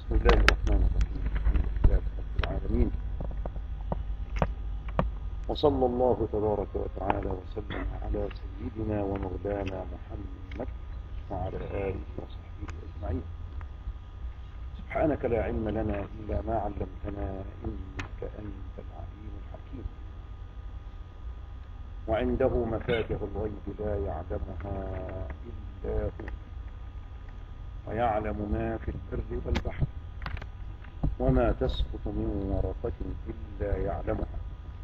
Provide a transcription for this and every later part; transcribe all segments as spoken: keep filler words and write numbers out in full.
بسم الله الرحمن الرحيم. الحمد لله رب العالمين، وصلى الله تبارك وتعالى وسلم على سيدنا ومولانا محمد وعلى آله وصحبه أجمعين. سبحانك لا علم لنا إلا ما علمتنا، إنك أنت العليم الحكيم. وعنده مفاتح الغيب لا يعلمها إلا هو، ويعلم ما في البر والبحر، وما تسقط من ورقة إلا يعلمها،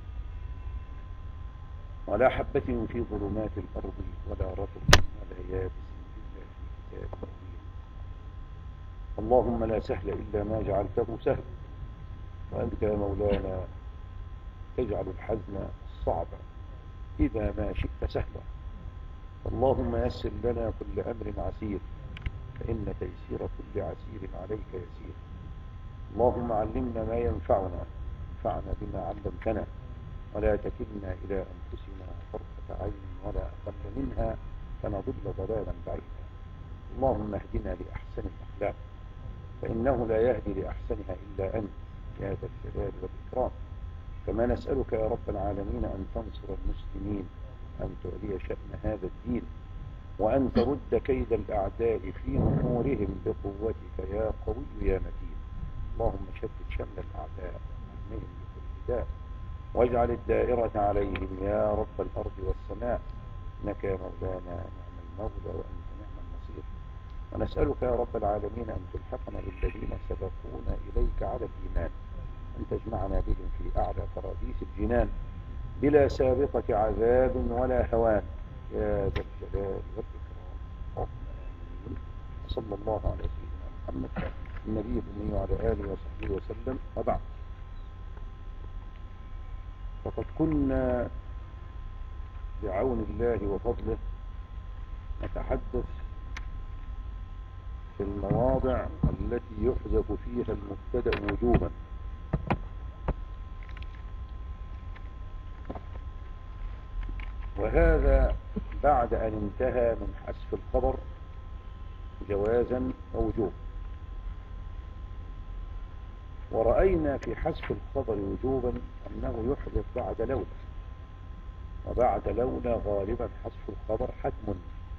ولا حبة في ظلمات الأرض ولا رطب ولا يابس إلا في كتاب مبين. اللهم لا سهل إلا ما جعلته سهل، وأنت يا مولانا تجعل الحزن الصعب إذا ما شئت سهلا. اللهم يسر لنا كل أمر عسير، فإن تيسير كل عسير عليك يسير. اللهم علمنا ما ينفعنا، انفعنا بما علمتنا، ولا تكلنا إلى أنفسنا طرفة عين ولا أقل منها فنضل ضلالا بعيدا. اللهم اهدنا لأحسن الأخلاق، فإنه لا يهدي لأحسنها إلا أنت يا ذا الجلال والإكرام. كما نسألك يا رب العالمين أن تنصر المسلمين، أن تعلي شأن هذا الدين، وأن ترد كيد الأعداء في نحورهم بقوتك يا قوي يا متين. اللهم شدد شمل الأعداء واهمهم بكل داء، واجعل الدائرة عليهم يا رب الأرض والسماء، إنك يا مولانا نعم المولى وأنت نعم النصير. ونسألك يا رب العالمين أن تلحقنا بالذين سبقونا إليك على الإيمان، أن تجمعنا بهم في أعلى فراديس الجنان بلا سابقة عذاب ولا هوان يا ذا الجلال والإكرام. آمين. صلى الله على سيدنا محمد النبي الأمي وعلى آله وصحبه وسلم. وبعد، فقد كنا بعون الله وفضله نتحدث في المواضع التي يحذف فيها المبتدأ وجوبا، وهذا بعد أن انتهى من حذف الخبر جوازا ووجوبا. ورأينا في حذف الخبر وجوبا أنه يحذف بعد لولا، وبعد لولا غالبا حذف الخبر حتم،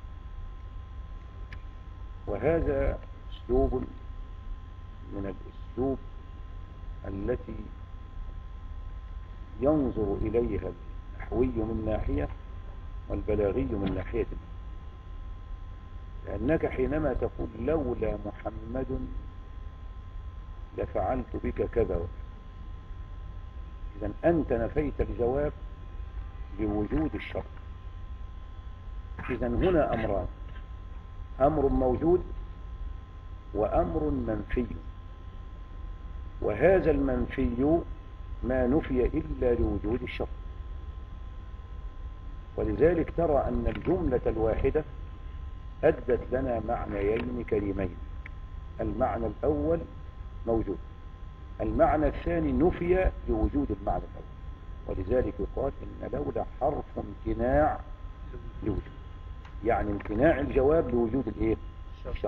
وهذا أسلوب من الأسلوب التي ينظر إليها النحوي من ناحية والبلاغي من ناحية، لأنك حينما تقول لولا محمد لفعلت بك كذا، إذن أنت نفيت الجواب لوجود الشرط. إذن هنا أمران، أمر موجود وأمر منفي، وهذا المنفي ما نفي إلا لوجود الشرط. ولذلك ترى أن الجملة الواحدة أدت لنا معنيين كريمين. المعنى الأول موجود، المعنى الثاني نفي لوجود المعنى الأول. ولذلك يقال إن لولا حرف امتناع لوجود، يعني امتناع الجواب لوجود الايه؟ الشرط.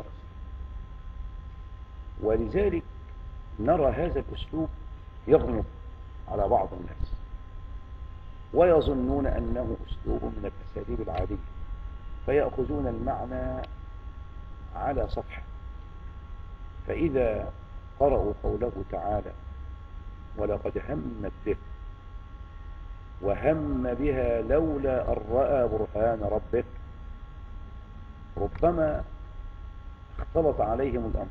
ولذلك نرى هذا الأسلوب يغمض على بعض الناس ويظنون أنه أسلوب من الأساليب العادية، فيأخذون المعنى على سطح. فإذا قرأوا قوله تعالى ولقد همت به وهم بها لولا أن رأى برهان ربه، ربما اختلط عليهم الأمر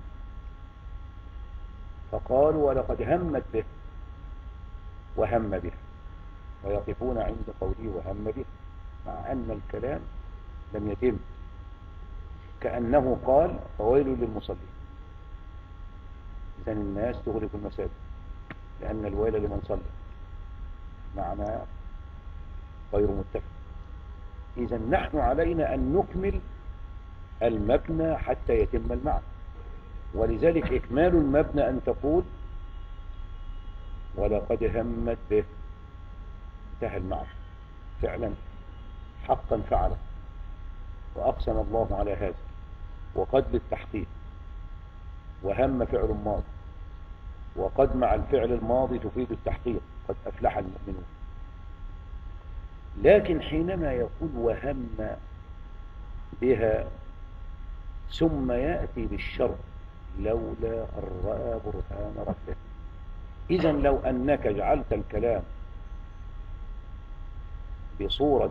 فقالوا ولقد همت به وهم به، ويقفون عند قوله وهم به مع أن الكلام لم يتم، كأنه قال فويل للمصلين. إذن الناس تغلق المساجد لأن الويل لمن صلى، معنى غير متفق. إذن نحن علينا أن نكمل المبنى حتى يتم المعنى. ولذلك إكمال المبنى أن تقول ولقد همت به، انتهى المعنى فعلا حقا فعلا، وأقسم الله على هذا، وقد للتحقيق، وهم فعل ماضي وقد مع الفعل الماضي تفيد التحقيق، قد أفلح المؤمنون. لكن حينما يقول وهم بها ثم يأتي بالشر لولا أن رأى برهان ربه، إذن لو أنك جعلت الكلام بصورة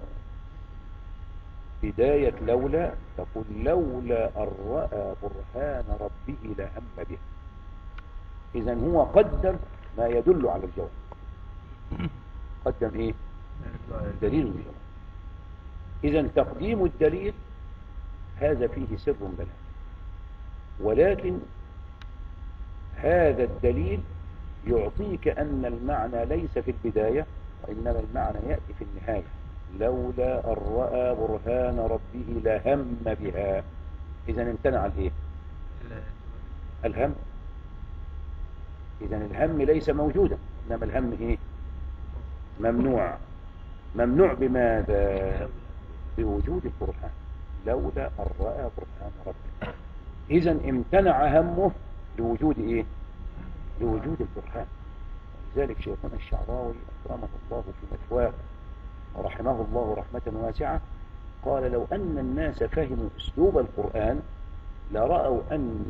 بداية لولا تقول لولا أن رأى برهان ربه لهم به. إذن هو قدم ما يدل على الجواب، قدم إيه؟ دليل الجواب. إذن تقديم الدليل هذا فيه سر بلاغ، ولكن هذا الدليل يعطيك أن المعنى ليس في البداية، وإنما المعنى يأتي في النهاية. لولا أن رأى برهان ربه لهم بها. إذن امتنع الإيه؟ الهم. إذن الهم ليس موجودا، إنما الهم إيه؟ ممنوع. ممنوع بماذا؟ بوجود البرهان. لولا أن رأى برهان ربه. إذن امتنع همه لوجود إيه؟ لوجود البرهان. لذلك شيخنا الشعراوي أكرمه الله في مثواه ورحمه الله رحمة واسعة قال لو أن الناس فهموا أسلوب القرآن لرأوا أن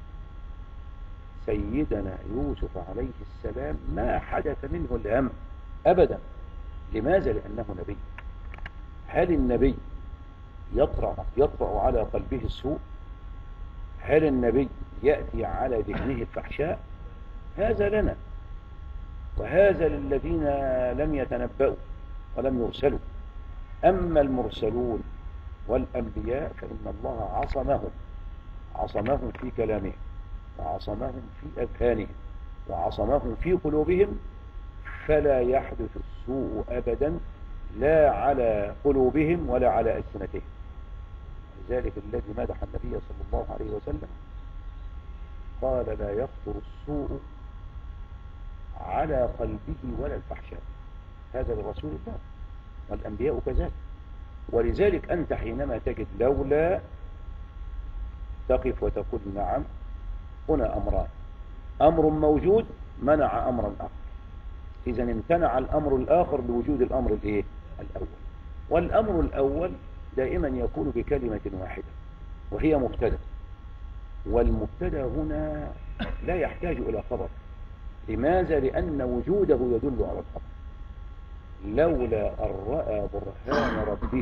سيدنا يوسف عليه السلام ما حدث منه الهم أبدا. لماذا؟ لأنه نبي. هل النبي يطرأ, يطرأ على قلبه السوء؟ هل النبي يأتي على ذهنه الفحشاء؟ هذا لنا، وهذا للذين لم يتنبأوا ولم يرسلوا. أما المرسلون والأنبياء فإن الله عصمهم، عصمهم في كلامهم، وعصمهم في أذهانهم، وعصمهم في قلوبهم، فلا يحدث السوء أبدا لا على قلوبهم ولا على ألسنتهم. لذلك الذي مدح النبي صلى الله عليه وسلم قال لا يخطر السوء على قلبه ولا الفحشاء. هذا لرسول الله، والأنبياء كذلك. ولذلك أنت حينما تجد لولا تقف وتقول نعم، هنا أمران: أمر موجود منع أمرا آخر. إذا امتنع الأمر الآخر لوجود الأمر الإيه؟ الأول. والأمر الأول دائما يكون بكلمة واحدة وهي مبتدأ، والمبتدأ هنا لا يحتاج إلى خبر. لماذا؟ لأن وجوده يدل على الخبر. لولا أن رأى برهان ربه،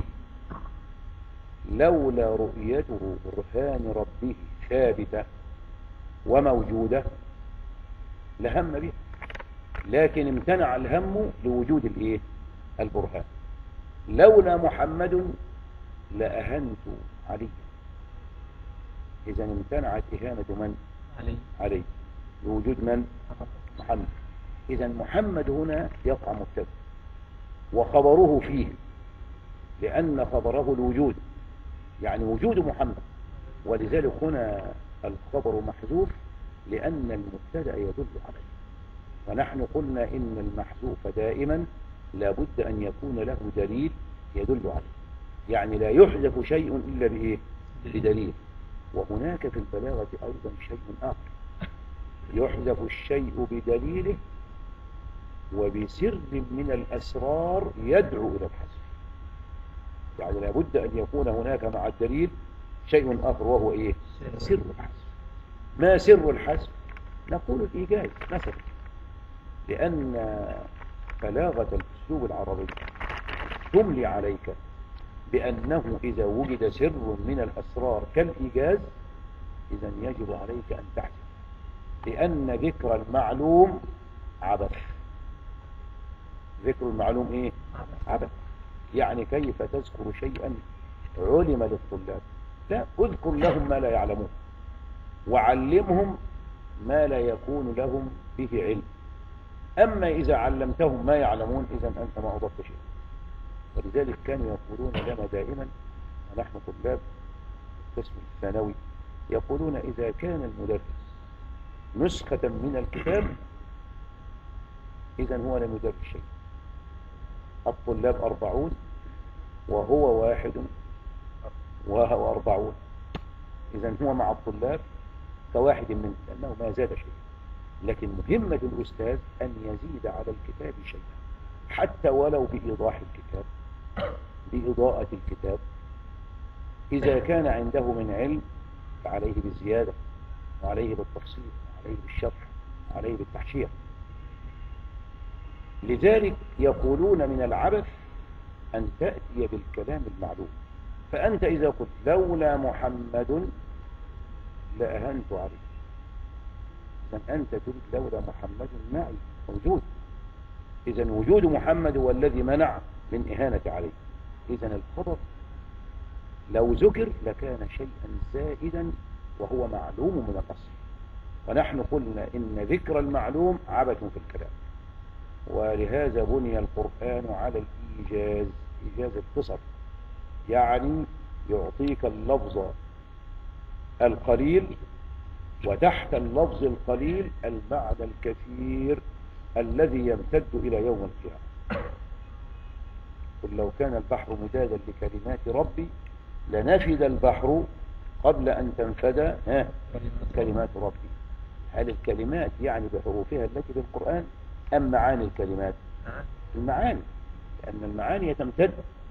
لولا رؤيته برهان ربه ثابتة وموجودة لهم به، لكن امتنع الهم لوجود الايه؟ البرهان. لولا محمد لأهنت علي. إذا امتنعت إهانة من؟ علي. علي لوجود من؟ محمد. إذا محمد هنا يقع مبتدأ وخبره فيه، لأن خبره الوجود، يعني وجود محمد. ولذلك هنا الخبر محذوف لأن المبتدأ يدل عليه. ونحن قلنا إن المحذوف دائما لابد أن يكون له دليل يدل عليه، يعني لا يحذف شيء إلا بإيه؟ بدليل. وهناك في البلاغة أيضا شيء آخر: يحذف الشيء بدليله وبسر من الأسرار يدعو إلى الحذف. يعني لابد أن يكون هناك مع الدليل شيء آخر وهو إيه؟ سر الحذف. ما سر الحذف؟ نقول الإيجاز مثلا، لأن بلاغة الأسلوب العربي تملي عليك بأنه إذا وجد سر من الأسرار كالإيجاز إذن يجب عليك أن تحذف، لأن ذكر المعلوم عبث. ذكر المعلوم إيه؟ عبث. يعني كيف تذكر شيئا علم للطلاب؟ لا، اذكر لهم ما لا يعلمون وعلمهم ما لا يكون لهم به علم. أما إذا علمتهم ما يعلمون إذن أنت ما أضفت شيء. ولذلك كانوا يقولون لنا دائما ونحن طلاب القسم الثانوي، يقولون إذا كان المدرس نسخة من الكتاب إذن هو لم يدرس شيء. الطلاب أربعون وهو واحد وهو أربعون، إذن هو مع الطلاب كواحد منه، لأنه ما زاد شيء. لكن مهمة الأستاذ أن يزيد على الكتاب شيئا، حتى ولو بإيضاح الكتاب، بإضاءة الكتاب. إذا كان عنده من علم فعليه بالزيادة، وعليه بالتفصيل، وعليه بالشرح، وعليه بالتحشير. لذلك يقولون من العبث أن تأتي بالكلام المعلوم. فأنت إذا قلت لولا محمد لأهنت عليه، إذن أنت تريد لولا محمد معي موجود، إذن وجود محمد هو الذي منع من إهانة عليه. إذن الخبر لو ذكر لكان شيئا زائدا وهو معلوم من الأصل. ونحن قلنا إن ذكر المعلوم عبث في الكلام، ولهذا بني القرآن على الإيجاز، إيجاز القصر، يعني يعطيك اللفظ القليل وتحت اللفظ القليل المعنى الكثير الذي يمتد إلى يوم القيامة. قل لو كان البحر مدادا لكلمات ربي لنفد البحر قبل أن تنفد كلمات ربي. هل الكلمات يعني بحروفها التي في القرآن أم معاني الكلمات؟ المعاني، لأن المعاني تمتد،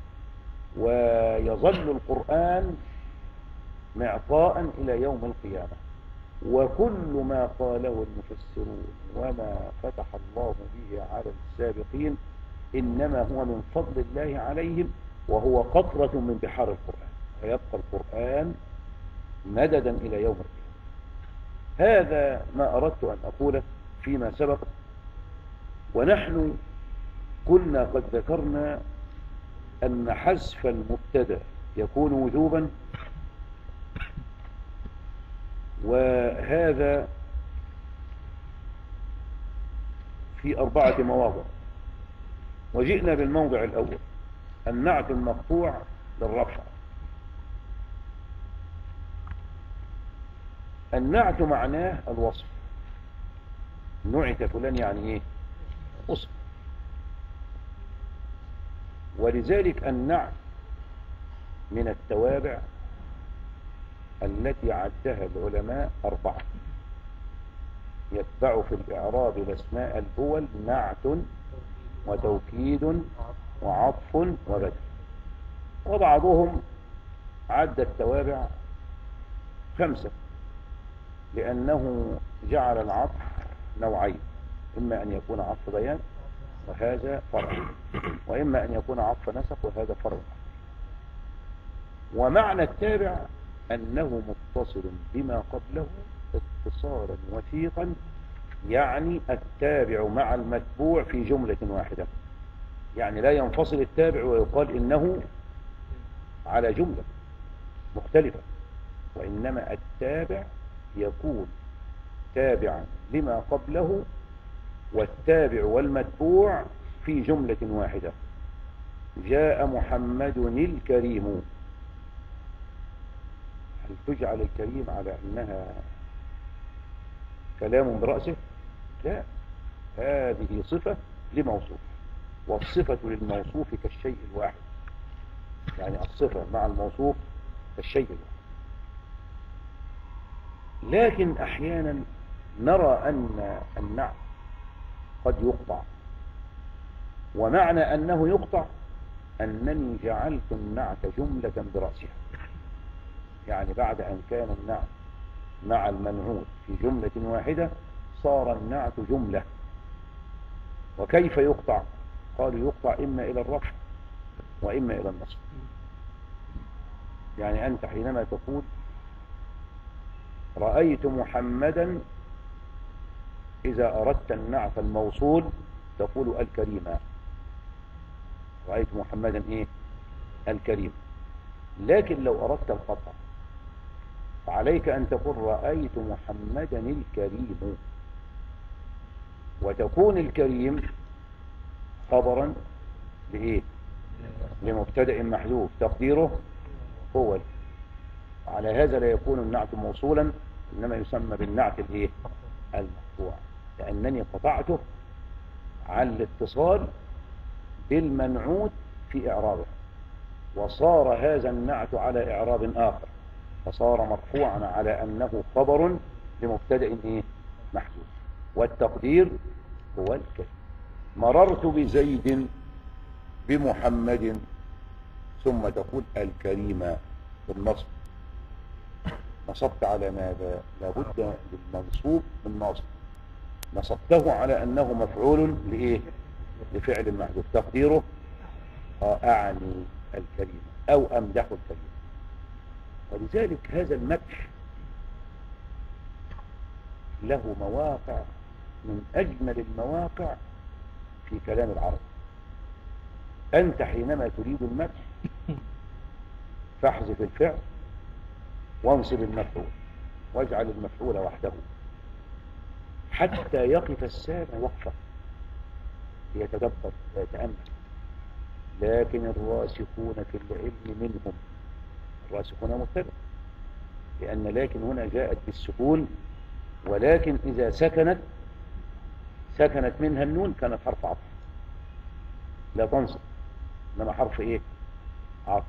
ويظل القرآن معطاء إلى يوم القيامة. وكل ما قاله المفسرون وما فتح الله به على السابقين إنما هو من فضل الله عليهم، وهو قطرة من بحار القرآن، ويبقى القرآن مددا إلى يوم القيامة. هذا ما أردت أن أقوله فيما سبق. ونحن كنا قد ذكرنا أن حذف المبتدأ يكون وجوبا، وهذا في أربعة مواضع. وجئنا بالموضع الأول، النعت المقطوع للرفع. النعت معناه الوصف، نعت فلان يعني ايه؟ وصف. ولذلك النعت من التوابع التي عدها العلماء أربعة، يتبع في الإعراب الأسماء الأول نعت وتوكيد وعطف وبدل. وبعضهم عد التوابع خمسة، لأنه جعل العطف نوعين، إما أن يكون عطف بيان وهذا فرع، وإما أن يكون عطف نسق وهذا فرع. ومعنى التابع أنه متصل بما قبله اتصالا وثيقا، يعني التابع مع المتبوع في جملة واحدة، يعني لا ينفصل التابع ويقال إنه على جملة مختلفة، وإنما التابع يكون تابعا لما قبله، والتابع والمتبوع في جملة واحدة. جاء محمد الكريم، هل تجعل الكريم على أنها كلام برأسه؟ لا، هذه صفة لموصوف، والصفة للموصوف كالشيء الواحد، يعني الصفة مع الموصوف كالشيء الواحد. لكن أحيانا نرى أن النعت قد يقطع، ومعنى أنه يقطع أنني جعلت النعت جملة برأسها، يعني بعد أن كان النعت مع المنعوت في جملة واحدة صار النعت جملة. وكيف يقطع؟ قالوا يقطع إما إلى الرفع وإما إلى النصب. يعني أنت حينما تقول رأيت محمدا، إذا أردت النعت الموصول تقول الكريم، رأيت محمدا إيه؟ الكريم. لكن لو أردت القطع فعليك أن تقول رأيت محمدا الكريم، وتكون الكريم خبرا لإيه؟ لمبتدأ محذوف تقديره هو. على هذا لا يكون النعت موصولا، إنما يسمى بالنعت الإيه؟ المقطوع، لأنني قطعته عن الاتصال بالمنعوت في إعرابه، وصار هذا النعت على إعراب آخر، فصار مرفوعا على أنه خبر لمبتدأ إيه؟ محذوف. والتقدير هو الكريم. مررت بزيد بمحمد، ثم تقول الكريم بالنصب. نصبت على ماذا؟ لابد للمنصوب من نصب. نصبته على أنه مفعول لإيه؟ لفعل محذوف، تقديره أعني الكريم أو أمدح الكريم. ولذلك هذا المدح له مواقع من أجمل المواقع في كلام العرب. أنت حينما تريد المدح فاحذف الفعل وانصب المفعول واجعل المفعول وحده حتى يقف السامع وقفة يتدبر ويتأمل. لكن الراسخون في العلم منهم، الراسخون مبتدأ، لأن لكن هنا جاءت بالسكون، ولكن إذا سكنت سكنت منها النون كانت حرف عطف لا تنصب، إنما حرف إيه؟ عطف.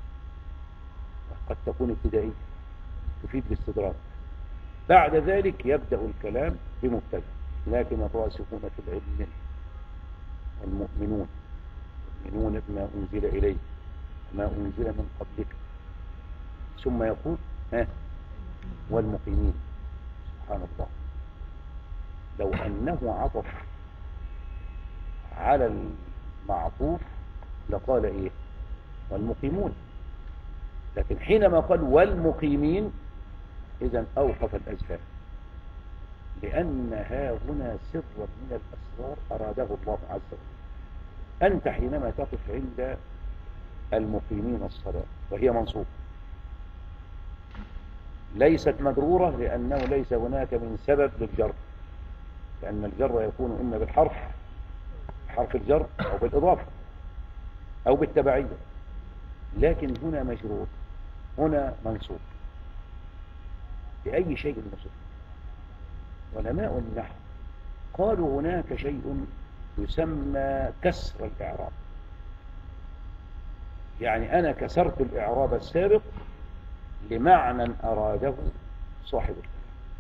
قد تكون ابتدائية تفيد باستدراك. بعد ذلك يبدأ الكلام بمبتدأ، لكن الراسخون في العلم منهم والمؤمنون يؤمنون بما أنزل إليك وما أنزل من قبلك، ثم يقول ها والمقيمين. سبحان الله، لو أنه عطف على المعطوف لقال إيه؟ والمقيمون. لكن حينما قال والمقيمين إذن أوقف الأذهان، لأنها هنا سر من الأسرار أراده الله عز وجل. أنت حينما تقف عند المقيمين الصلاة وهي منصوبة ليست مجرورة، لأنه ليس هناك من سبب للجر، لأن الجر يكون إما بالحرف حرف الجر أو بالإضافة أو بالتبعية، لكن هنا مجرور، هنا منصوب. بأي شيء نصب؟ علماء النحو قالوا هناك شيء يسمى كسر الإعراب، يعني أنا كسرت الإعراب السابق لمعنى أراده صاحب الكلام.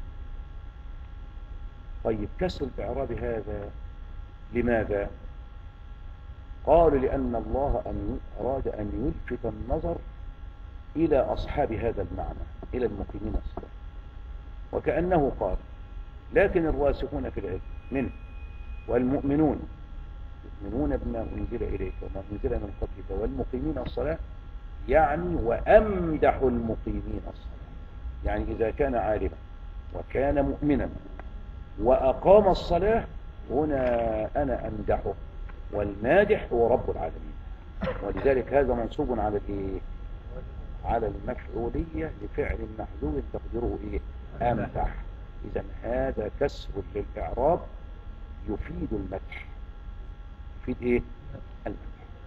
طيب كسر الإعراب هذا لماذا؟ قالوا لأن الله أن أراد أن يلفت النظر إلى أصحاب هذا المعنى، إلى المقيمين الصلاة. وكأنه قال لكن الراسخون في العلم منه والمؤمنون يؤمنون بما أنزل إليك وما أنزل من قبلك والمقيمين الصلاة، يعني وأمدح المقيمين الصلاة. يعني إذا كان عالما وكان مؤمنا وأقام الصلاة هنا أنا أمدحه، والمادح هو رب العالمين. ولذلك هذا منصوب على الإيه؟ على المفعولية لفعل محذوف تقديره إيه؟ أمدح. إذن هذا كسر للإعراب يفيد المدح، يفيد إيه؟ المدح.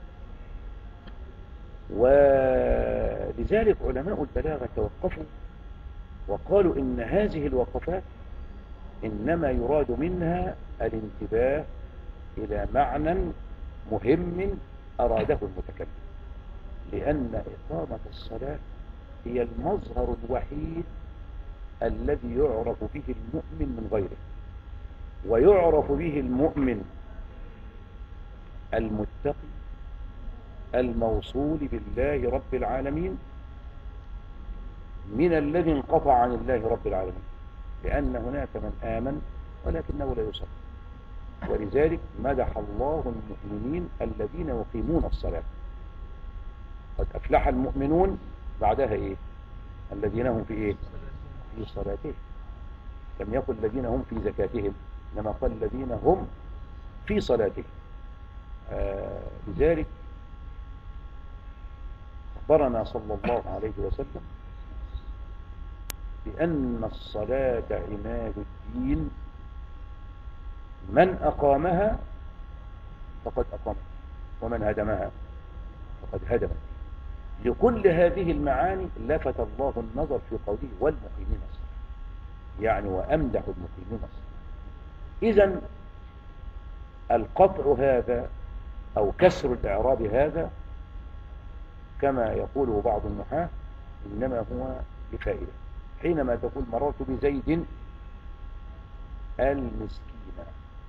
ولذلك علماء البلاغة توقفوا وقالوا إن هذه الوقفات إنما يراد منها الانتباه إلى معنى مهم أراده المتكلم، لأن إقامة الصلاة هي المظهر الوحيد الذي يعرف به المؤمن من غيره، ويعرف به المؤمن المتقي الموصول بالله رب العالمين من الذي انقطع عن الله رب العالمين، لأن هناك من آمن ولكنه لا يصلي. ولذلك مدح الله المؤمنين الذين يقيمون الصلاة. قد أفلح المؤمنون، بعدها إيه؟ الذين هم في إيه؟ في صلاتهم. لم يقل الذين هم في زكاتهم، إنما قال الذين هم في صلاتهم. آه لذلك أخبرنا صلى الله عليه وسلم بأن الصلاة عماد الدين، من أقامها فقد أقام، ومن هدمها فقد هدم. لكل هذه المعاني لفت الله النظر في قوله والمقيمين الصلاة، يعني وأمدح المقيمين الصلاة. إذن القطع هذا أو كسر الإعراب هذا كما يقوله بعض النحاة إنما هو لفائدة. حينما تقول مررت بزيد المسكين.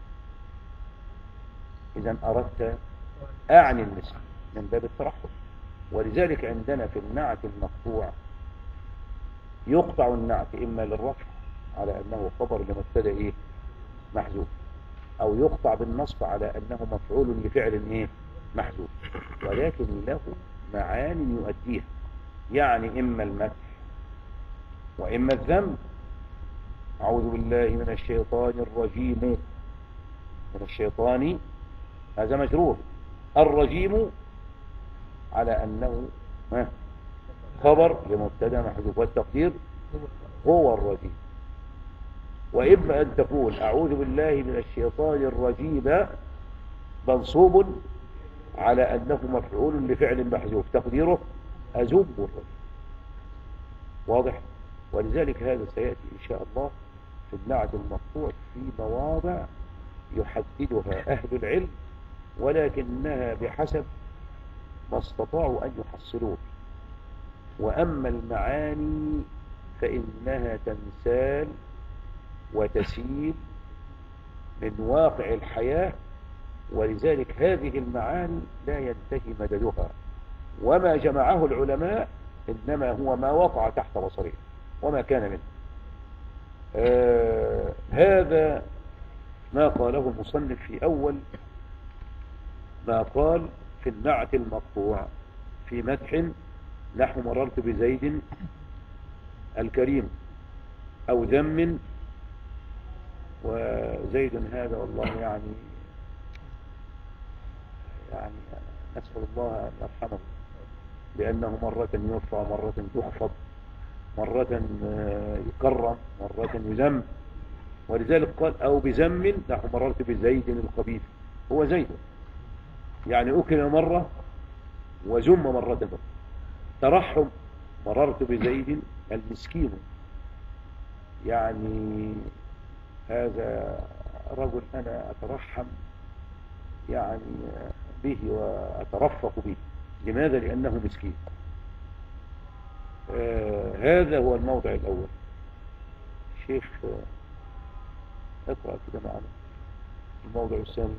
إذا أردت أعني المسكين من باب الترحم. ولذلك عندنا في النعت المقطوع يقطع النعت إما للرفع على أنه خبر لمبتدا إيه محذوف، أو يقطع بالنصب على أنه مفعول لفعل إيه محذوف، ولكن له معاني يؤديها، يعني إما المدح وإما الذم. أعوذ بالله من الشيطان الرجيم، من الشيطان هذا مجرور، الرجيم على أنه خبر لمبتدا محذوف، والتقدير هو الرجيم. وإما أن تقول أعوذ بالله من الشيطان الرجيم منصوب على أنه مفعول لفعل محذوف، تقديره أذم الرجيم. واضح؟ ولذلك هذا سيأتي إن شاء الله في النعت المقطوع في مواضع يحددها أهل العلم، ولكنها بحسب ما استطاعوا أن يحصلوه. وأما المعاني فإنها تنسال وتسيل من واقع الحياة، ولذلك هذه المعاني لا ينتهي مددها، وما جمعه العلماء إنما هو ما وقع تحت بصره وما كان منه. آه هذا ما قاله المصنف في أول ما قال في النعت المقطوع في مدح، نحو مررت بزيد الكريم، أو ذم، وزيد هذا والله يعني يعني نسأل الله أن يرحمه، لأنه مرة يرفع، مرة يخفض، مرة يكرم، مرة يذم. ولذلك قال أو بذم، نحو مررت بزيد الخبيث، هو زيد يعني أكل مرة وذم مرة أخرى. ترحم، مررت بزيد المسكين، يعني هذا رجل أنا أترحم يعني به وأترفق به. لماذا؟ لأنه مسكين. آه هذا هو الموضع الأول. شيخ آه اقرأ كده معنا الموضع الثاني.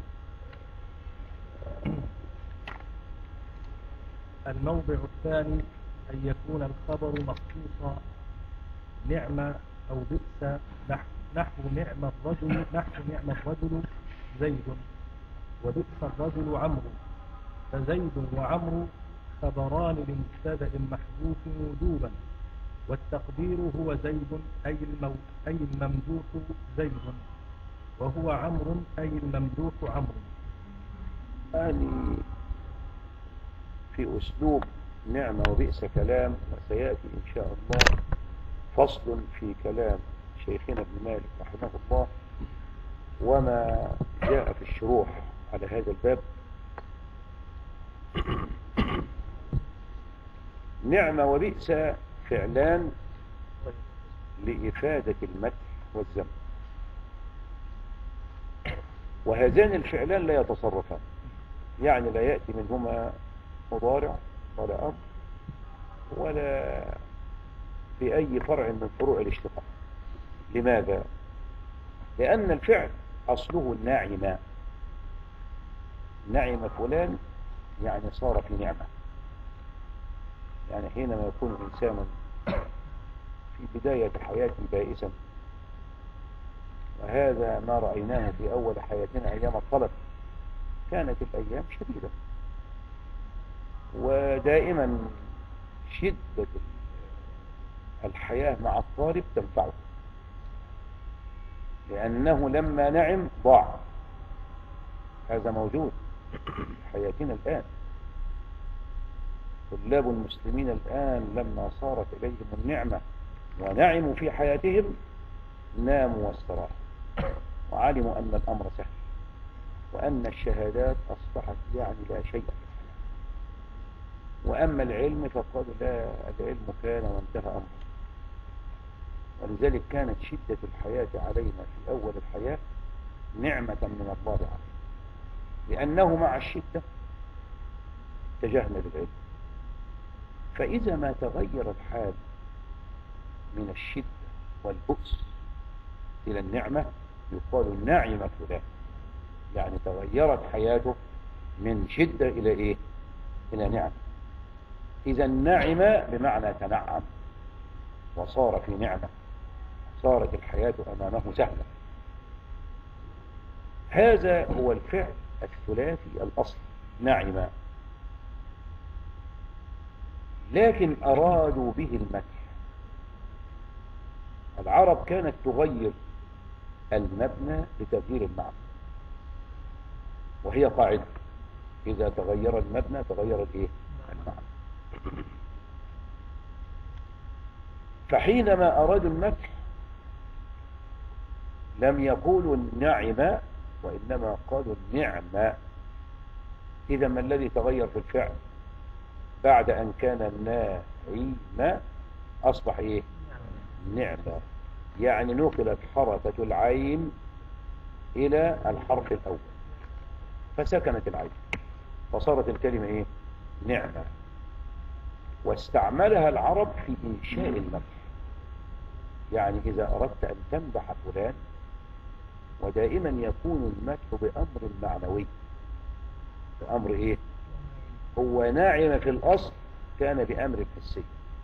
الموضع الثاني أن يكون الخبر مخصوصا، نعم أو بئس، نحو نعم الرجل، نحو نعم الرجل زيد، وبئس الرجل عمرو. فزيد وعمرو خبران لمبتدأ محذوف وجوبا، والتقدير هو زيد أي أي الممدوح زيد، وهو عمرو أي الممدوح عمرو. يعني في أسلوب نعمة وبئس كلام، وسيأتي إن شاء الله فصل في كلام شيخنا ابن مالك رحمه الله وما جاء في الشروح على هذا الباب. نعمة وبئس فعلان لإفادة المدح والذم، وهذان الفعلان لا يتصرفان، يعني لا يأتي منهما مضارع ولا أمر ولا بأي فرع من فروع الاشتقاق. لماذا؟ لأن الفعل أصله ناعم، نعم فلان يعني صار في نعمة. يعني حينما يكون إنسانا في بداية حياته بائسا، وهذا ما رأيناه في أول حياتنا أيام الطلب، كانت الأيام شديدة، ودائما شدة الحياة مع الطالب تنفعه، لأنه لما نعم ضاع. هذا موجود في حياتنا الآن. طلاب المسلمين الآن لما صارت إليهم النعمة ونعموا في حياتهم ناموا واستراحوا، وعلموا أن الأمر سهل، وأن الشهادات أصبحت يعني لا شيء في الحياة. وأما العلم فقد لا، العلم كان وانتهى أمره. ولذلك كانت شدة الحياة علينا في أول الحياة نعمة من الله علينا، لأنه مع الشدة اتجهنا للعلم. فإذا ما تغير الحال من الشدة والبؤس إلى النعمة يقال نعم فلان، يعني تغيرت حياته من شدة إلى إيه؟ إلى نعم. إذا نعم بمعنى تنعم وصار في نعمة، صارت الحياة أمامه سهلة. هذا هو الفعل الثلاثي الأصل نعم. لكن أرادوا به المدح. العرب كانت تغير المبنى لتغيير المعنى، وهي قاعدة إذا تغير المبنى تغير الإيه؟ المعنى. فحينما أرادوا المدح لم يقولوا النعم وإنما قالوا النعمة. إذا ما الذي تغير في الفعل بعد أن كان الناعم أصبح إيه؟ نعمة. يعني نقلت حركة العين إلى الحرف الأول فسكنت العين فصارت الكلمة إيه؟ نعمة. واستعملها العرب في إنشاء المدح. يعني إذا أردت أن تمدح فلان، ودائما يكون المدح بأمر معنوي. بأمر إيه؟ هو ناعم في الأصل كان بأمر حسي،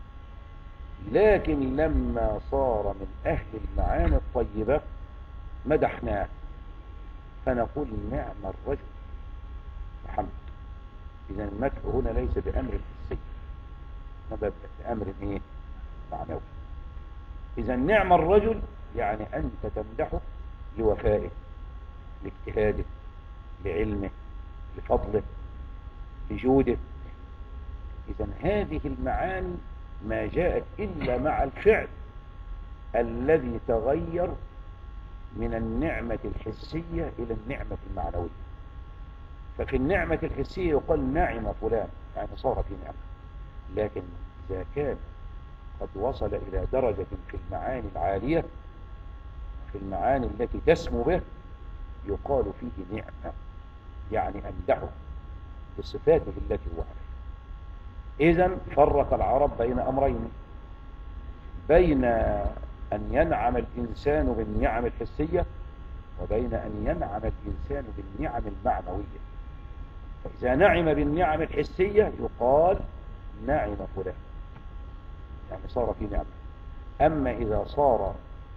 لكن لما صار من أهل المعاني الطيبة مدحناه فنقول نعم الرجل محمد. إذا المدح هنا ليس بأمر حسي، بل بأمر إيه؟ معنوي. إذا نعم الرجل يعني أنت تمدحه لوفائه، لاجتهاده، لعلمه، لفضله، لجوده. إذا هذه المعاني ما جاءت إلا مع الفعل الذي تغير من النعمة الحسية إلى النعمة المعنوية. ففي النعمة الحسية يقال نعم فلان يعني صار في نعمة، لكن إذا كان قد وصل إلى درجة في المعاني العالية، في المعاني التي تسمو به، يقال فيه نعمة يعني أمدحه بصفاته التي هو عليها. إذن فرق العرب بين أمرين: بين أن ينعم الإنسان بالنعم الحسية وبين أن ينعم الإنسان بالنعم المعنوية. فإذا نعم بالنعم الحسية يقال نعم فلان يعني صار في نعمة. أما إذا صار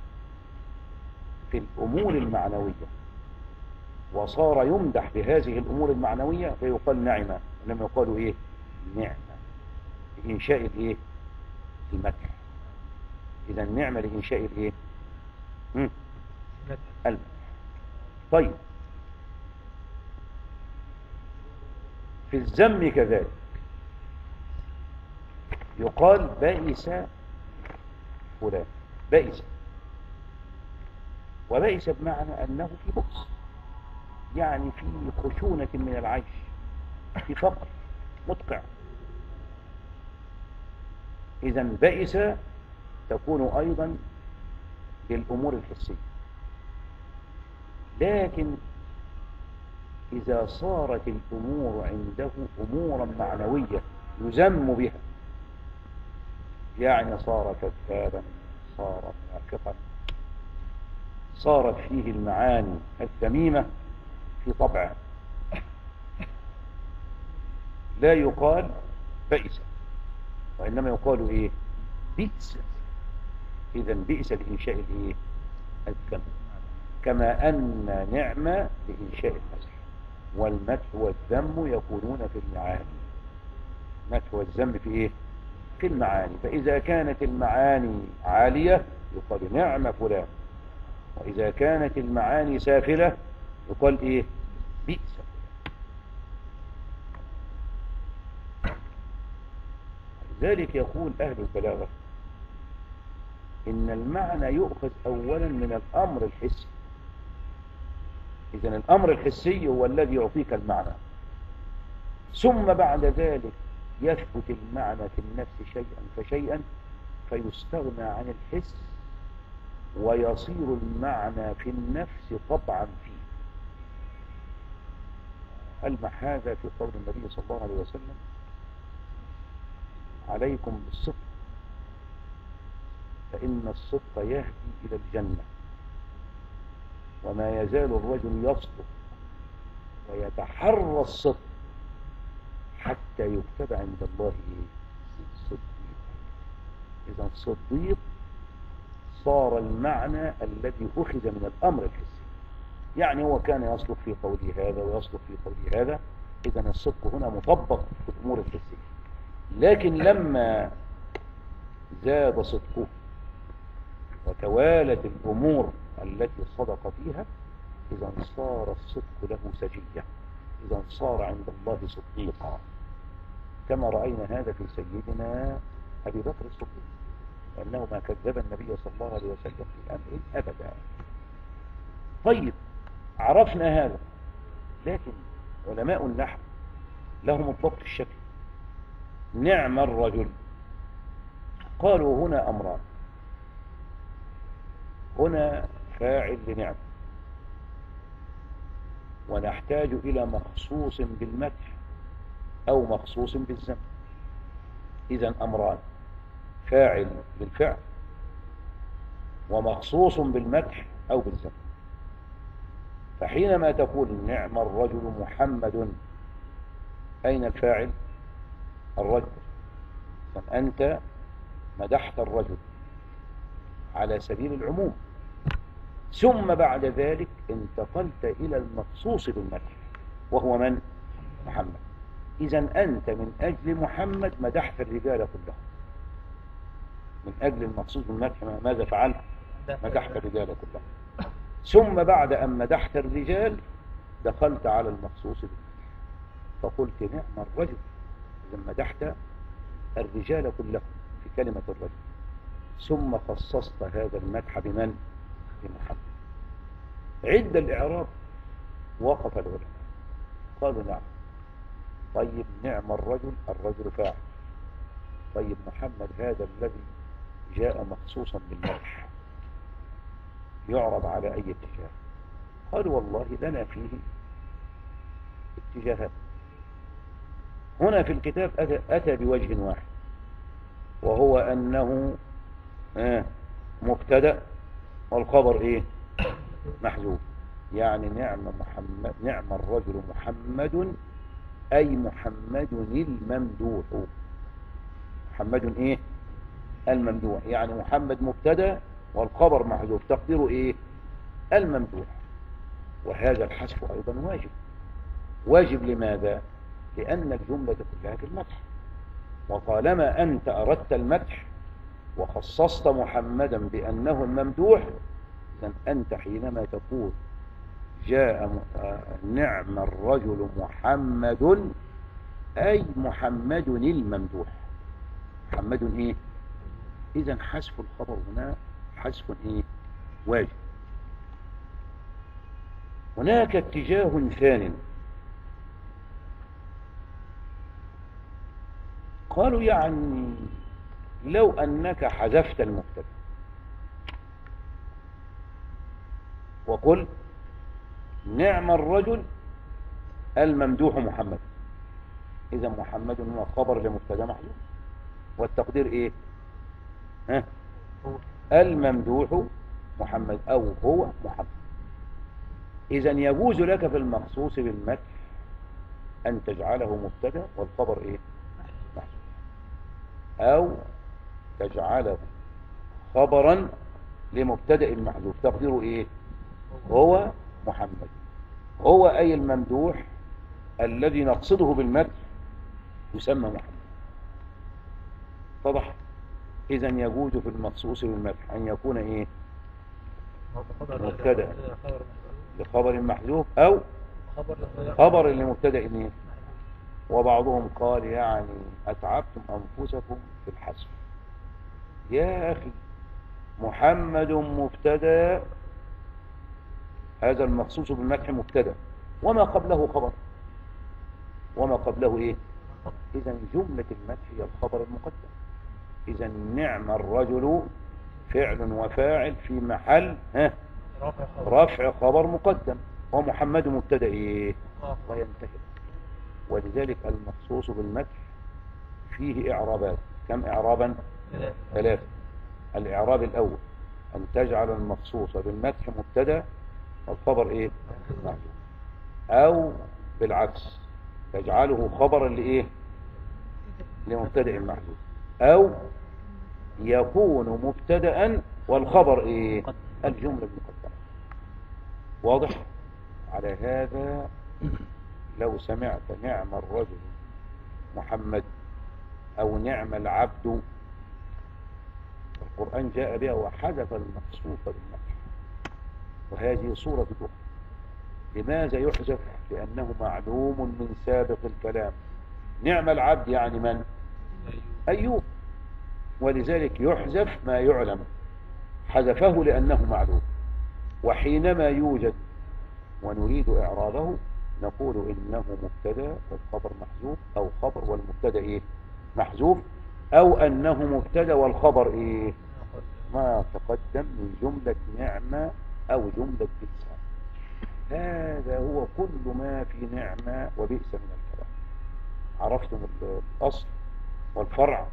في الأمور المعنوية وصار يمدح بهذه الأمور المعنوية فيقال نعمة، لما يقالوا إيه؟ نعمة لإنشاء الإيه؟ المدح. إذا النعمة لإنشاء الإيه؟ المدح. طيب في الذم كذلك يقال بائس فلان، بائس، وبائس بمعنى أنه في بؤس، يعني في خشونة من العيش، في فقر مدقع. إذا بائس تكون أيضا للأمور الحسية. لكن إذا صارت الأمور عنده أمورا معنوية يذم بها، يعني صار كذابا، صار منافقا، صارت فيه المعاني الذميمة في طبعه، لا يقال بئس، وإنما يقال إيه؟ بئس. إذا بئس لإنشاء الإيه؟ الذم. كما أن نعمة لإنشاء المدح، والمدح والذم يكونون في المعاني. المدح والذم في إيه؟ في المعاني. فإذا كانت المعاني عالية يقال نعم فلان، وإذا كانت المعاني سافلة يقال إيه؟ بئس. ذلك يقول أهل البلاغة إن المعنى يؤخذ أولا من الأمر الحسي. إذن الأمر الحسي هو الذي يعطيك المعنى، ثم بعد ذلك يثبت المعنى في النفس شيئا فشيئا فيستغنى عن الحس ويصير المعنى في النفس طبعا فيه. ألمح هذا في قول النبي صلى الله عليه وسلم: عليكم بالصدق فإن الصدق يهدي إلى الجنة، وما يزال الرجل يصدق ويتحرى الصدق حتى يكتب عند الله صديق. إذا صديق صار المعنى الذي أخذ من الأمر الحسي، يعني هو كان يصدق في قوله هذا ويصدق في قوله هذا، إذا الصدق هنا مطبق في الأمور الحسية. لكن لما زاد صدقه وتوالت الأمور التي صدق فيها، إذا صار الصدق له سجية، إذا صار عند الله صديقا، كما رأينا هذا في سيدنا أبي بكر الصديق، لأنه ما كذب النبي صلى الله عليه وسلم في أمر أبدا. طيب عرفنا هذا، لكن علماء النحو لهم الضبط الشكلي. نعم الرجل، قالوا هنا أمران، هنا فاعل لنعم، ونحتاج إلى مخصوص بالمدح أو مخصوص بالذم. إذن أمران، فاعل بالفعل ومخصوص بالمدح أو بالذم. فحينما تقول نعم الرجل محمد، أين الفاعل؟ الرجل. فأنت مدحت الرجل على سبيل العموم، ثم بعد ذلك انتقلت إلى المخصوص بالمدح وهو من؟ محمد. إذن أنت من أجل محمد مدحت الرجال كلهم، من أجل المخصوص بالمدح ماذا فعلت؟ مدحت الرجال كلهم. ثم بعد أن مدحت الرجال دخلت على المخصوص بالمدح فقلت نعم الرجل، إذن مدحت الرجال كلهم في كلمة الرجل، ثم خصصت هذا المدح بمن؟ بمحمد. عند الإعراب وقف العلماء قالوا نعم. طيب نعم الرجل، الرجل فاعل. طيب محمد هذا الذي جاء مخصوصا بالمدح يعرض على أي اتجاه؟ قالوا والله لنا فيه اتجاهات. هنا في الكتاب أتى, أتى بوجه واحد، وهو أنه آه مبتدأ والخبر إيه؟ محذوف. يعني نعم محمد، نعم الرجل محمد، أي محمد الممدوح. محمد إيه؟ الممدوح. يعني محمد مبتدأ والخبر محذوف، تقديره إيه؟ الممدوح. وهذا الحذف أيضا واجب. واجب لماذا؟ لأن الجملة كلها في المدح، وطالما أنت أردت المدح وخصصت محمدا بأنه الممدوح، إذن أنت حينما تقول جاء نعم الرجل محمد، أي محمد الممدوح. محمد إيه؟ إذن حذف الخبر هنا حذف إيه؟ واجب. هناك اتجاه ثاني، قالوا يعني لو أنك حذفت المبتدأ وقل نعم الرجل الممدوح محمد، إذا محمد هو خبر لمبتدأ محذوف، والتقدير إيه؟ ها؟ الممدوح محمد أو هو محمد. إذا يجوز لك في المخصوص بالمدح أن تجعله مبتدأ والخبر إيه؟ محذوف، أو تجعله خبرا لمبتدأ محذوف تقديره إيه؟ هو محمد. هو أي الممدوح الذي نقصده بالمدح يسمى محمد. طبعا إذا يجوز في المخصوص بالمدح أن يكون إيه؟ مبتدأ لخبر محذوف أو خبر لمبتدأ إيه؟ وبعضهم قال يعني أتعبتم أنفسكم في الحذف. يا أخي محمد مبتدأ، هذا المخصوص بالمدح مبتدأ وما قبله خبر، وما قبله إيه؟ إذا جملة المدح هي الخبر المقدم. إذا نعم الرجل فعل وفاعل في محل ها رفع خبر مقدم، ومحمد مبتدأ إيه؟ وينتهي. ولذلك المخصوص بالمدح فيه إعرابات. كم إعرابا؟ ثلاثة. الإعراب الأول أن تجعل المخصوص بالمدح مبتدأ الخبر ايه محذوف، او بالعكس تجعله خبرا لايه لمبتدأ محذوف، او يكون مبتدأ والخبر ايه الجملة المقدمة. واضح؟ على هذا لو سمعت نعم الرجل محمد او نعم العبد، القرآن جاء بها وحذف المخصوص بالنفي، وهذه صورة أخرى. لماذا يحذف؟ لأنه معلوم من سابق الكلام. نعم العبد يعني من؟ أيوب، ولذلك يحذف ما يعلم، حذفه لأنه معلوم. وحينما يوجد ونريد إعرابه نقول إنه مبتدا والخبر محذوف، أو خبر والمبتدا إيه محذوف، أو أنه مبتدا والخبر إيه ما تقدم من جملة نعمة أو جملة بئس. هذا هو كل ما في نعمة وبئس من الكلام. عرفتم الأصل والفرع؟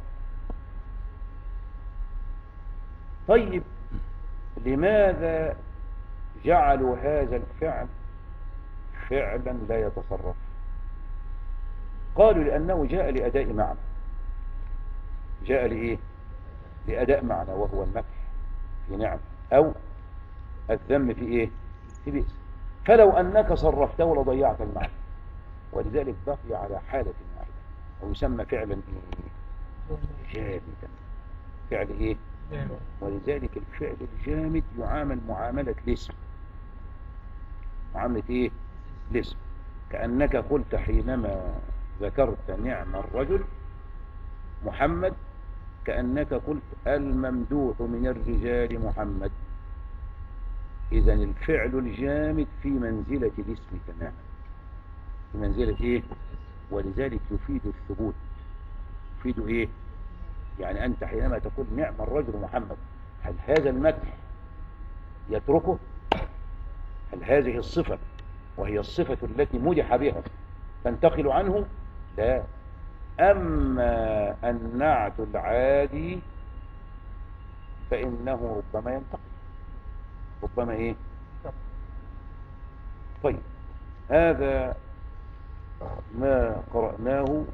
طيب لماذا جعلوا هذا الفعل فعلا لا يتصرف؟ قالوا لأنه جاء لأداء معنى. جاء لإيه؟ لأداء معنى، وهو المدح في نعم أو الذم في إيه؟ في بئس. فلو أنك صرفته لضيعت المعنى، ولذلك بقي على حالة واحدة، ويسمى فعلا إيه؟ جامدا. فعل إيه؟ ولذلك الفعل الجامد يعامل معاملة الاسم. معاملة إيه؟ الاسم. كأنك قلت حينما ذكرت نعم الرجل محمد، كأنك قلت الممدوح من الرجال محمد. إذن الفعل الجامد في منزلة الاسم تماما، في منزلة إيه؟ ولذلك يفيد الثبوت. يفيد إيه؟ يعني أنت حينما تقول نعم الرجل محمد، هل هذا المدح يتركه؟ هل هذه الصفة وهي الصفة التي مدح بها تنتقل عنه؟ لا. أما النعت العادي فإنه ربما ينتقل، ربما إيه؟ طيب هذا ما قرأناه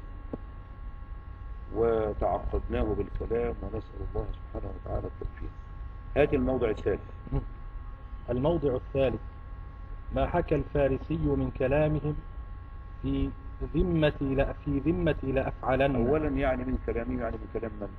وتعقدناه بالكلام، ونسأل الله سبحانه وتعالى التوفيق. هات الموضع الثالث. الموضع الثالث ما حكى الفارسي من كلامهم في ذمة لا في ذمة لأفعلن. أولا يعني من كلامهم يعني من كلام من؟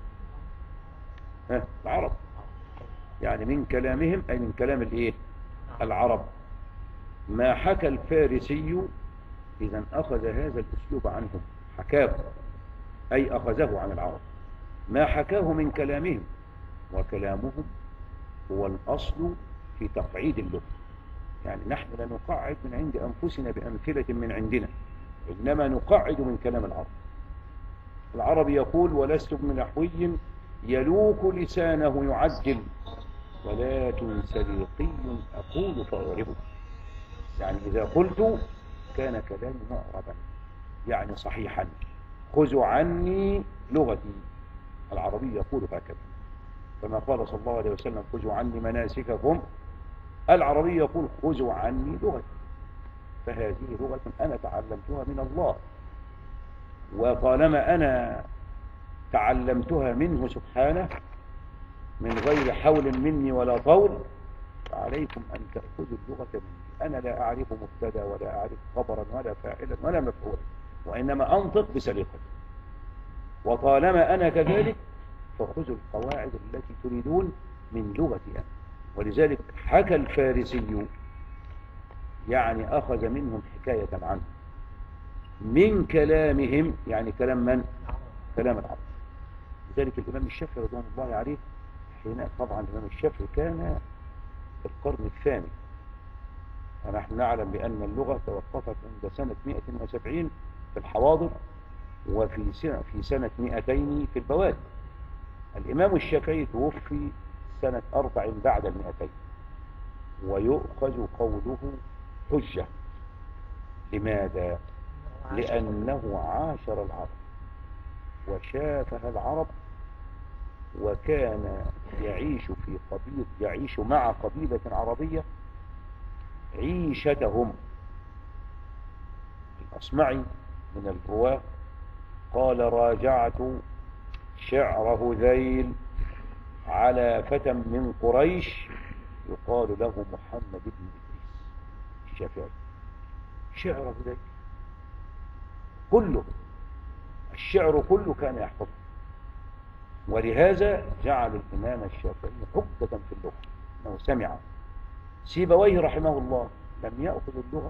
ها العرب. يعني من كلامهم أي من كلام الإيه؟ العرب. ما حكى الفارسي إذن أخذ هذا الأسلوب عنهم، حكاه أي أخذه عن العرب. ما حكاه من كلامهم، وكلامهم هو الأصل في تقعيد اللغة. يعني نحن لا نقعد من عند أنفسنا بأمثلة من عندنا، إنما نقعد من كلام العرب. العرب يقول ولست ابن نحوي يلوك لسانه يعجل، ولكن سليقي أقول فأعربه. يعني إذا قلت كان كلامي معربا يعني صحيحا. خذوا عني لغتي. العربي يقول هكذا، كما قال صلى الله عليه وسلم خذوا عني مناسككم. العربي يقول خذوا عني لغتي. فهذه لغة أنا تعلمتها من الله، وطالما أنا تعلمتها منه سبحانه من غير حول مني ولا طول، فعليكم أن تأخذوا اللغة مني. أنا لا أعرف مبتدا ولا أعرف خبرا ولا فاعلا ولا مفعولا، وإنما أنطق بسليقتي. وطالما أنا كذلك فخذوا القواعد التي تريدون من لغتي أنا. ولذلك حكى الفارسي يعني أخذ منهم حكاية عنه. من كلامهم يعني كلام من؟ كلام العرب. لذلك الإمام الشافعي رضوان الله عليه حين طبعا الإمام الشافعي كان في القرن الثاني، ونحن نعلم بأن اللغة توقفت عند سنة مئة وسبعين في الحواضر، وفي سنة في سنة مئتين في البوادي. الإمام الشافعي توفي سنة أربع بعد المئتين، ويؤخذ قوله حجة. لماذا؟ لأنه عاشر العرب وشافها العرب، وكان يعيش في قبيلة يعيش مع قبيلة عربية عيشتهم. الأصمعي من الرواة قال راجعت شعر هذيل على فتى من قريش يقال له محمد بن إدريس الشافعي. شعر هذيل كله، الشعر كله كان يحفظه، ولهذا جعل الإمام الشافعي حجة في اللغة أنه سمع. سيبويه رحمه الله لم يأخذ اللغة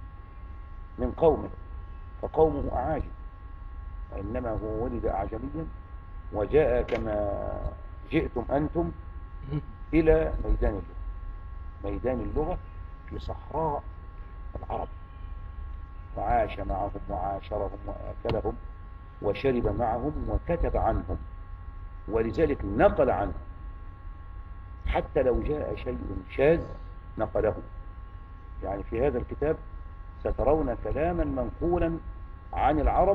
من قومه، فقومه أعاجم، وإنما هو ولد أعجميا وجاء كما جئتم أنتم إلى ميدان اللغة. ميدان اللغة في صحراء العرب، وعاش معهم وعاشرهم وآكلهم وشرب معهم وكتب عنهم، ولذلك نقل عنهم، حتى لو جاء شيء شاذ نقله. يعني في هذا الكتاب سترون كلاما منقولا عن العرب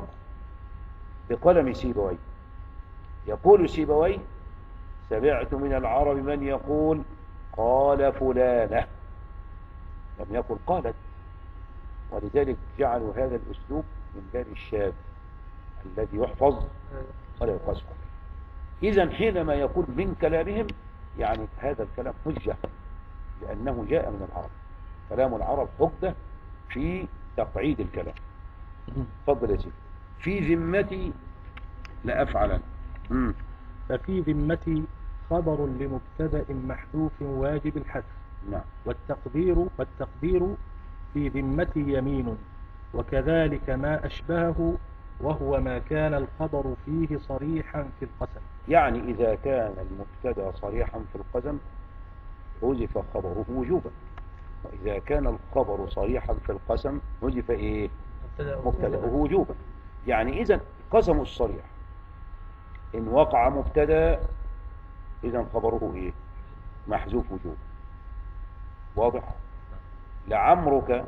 بقلم سيبويه. يقول سيبويه: سمعت من العرب من يقول قال فلانة، لم يقل قالت، ولذلك جعلوا هذا الأسلوب من باب الشاذ الذي يحفظ ولا يقاس عليه. إذن حينما يقول من كلامهم يعني هذا الكلام حجة، لأنه جاء من العرب. كلام العرب حجة في تقعيد الكلام. تفضل يا سيدي. في ذمتي لأفعلا. مم. ففي ذمتي خبر لمبتدأ محذوف واجب الحذف. نعم. والتقدير والتقدير في ذمتي يمين، وكذلك ما أشبهه وهو ما كان الخبر فيه صريحا في القسم. يعني إذا كان المبتدأ صريحا في القسم حذف خبره وجوبا، وإذا كان الخبر صريحا في القسم حذف إيه؟ مبتدأه وجوبا. يعني إذن قسم الصريح إن وقع مبتدأ إذن خبره إيه؟ محذوف وجوبا. واضح؟ لعمرك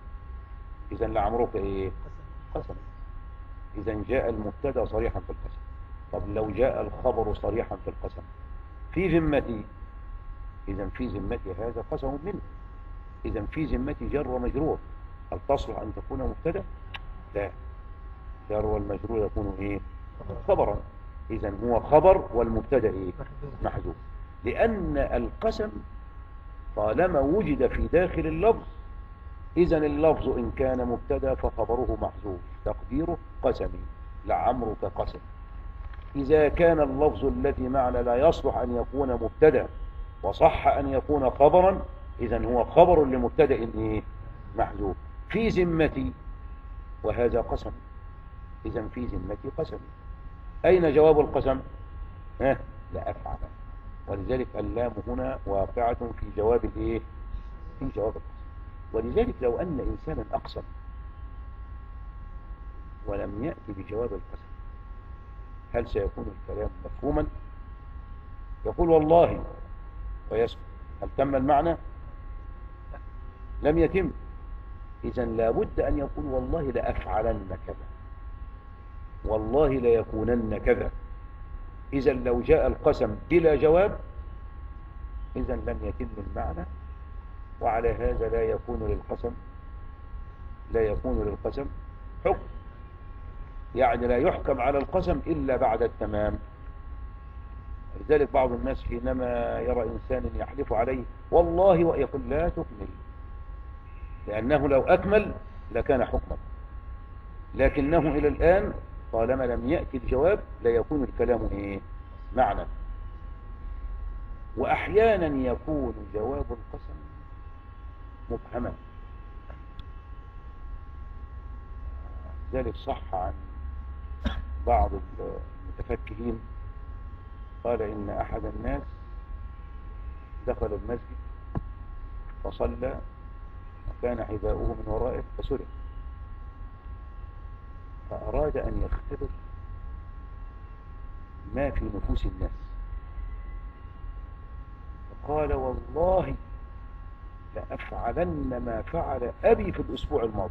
إذن لعمرك إيه؟ قسم. إذن جاء المبتدأ صريحا في القسم. طب لو جاء الخبر صريحا في القسم في ذمتي، إذن في ذمتي هذا قسم منه. إذن في ذمتي جر ومجرور، هل تصلح أن تكون مبتدأ؟ لا، جر والمجرور يكون إيه؟ خبرا. إذن هو خبر والمبتدأ إيه؟ محذوف. لأن القسم طالما وجد في داخل اللفظ إذن اللفظ إن كان مبتدأ فخبره محذوف، تقديره قسمي لعمرك قسم. إذا كان اللفظ الذي معنا لا يصلح أن يكون مبتدأ وصح أن يكون خبرا إذن هو خبر لمبتدأ إيه؟ محذوف. في ذمتي وهذا قسم، إذن في ذمتي قسم. أين جواب القسم؟ ها؟ لا أفعل. ولذلك اللام هنا واقعة في جواب الإيه؟ في جواب القسم. ولذلك لو أن إنسانا أقسم ولم يأتي بجواب القسم هل سيكون الكلام مفهوما؟ يقول والله ويسكت، هل تم المعنى؟ لم يتم. إذن لابد أن يقول والله لأفعلن كذا، والله ليكونن كذا. إذن لو جاء القسم بلا جواب إذن لم يتم المعنى، وعلى هذا لا يكون للقسم لا يكون للقسم حكم. يعني لا يحكم على القسم إلا بعد التمام. لذلك بعض الناس حينما يرى إنسان يحلف عليه والله ويقول لا تكمل، لأنه لو أكمل لكان حكما، لكنه إلى الآن طالما لم يأتي الجواب لا يكون الكلام إيه؟ معنى. وأحيانا يكون جواب القسم مبهما. ذلك صح عن بعض المتفكرين قال إن أحد الناس دخل المسجد فصلى وكان حذاؤه من ورائه فسرق، فأراد أن يختبر ما في نفوس الناس، فقال والله لأفعلن ما فعل أبي في الأسبوع الماضي.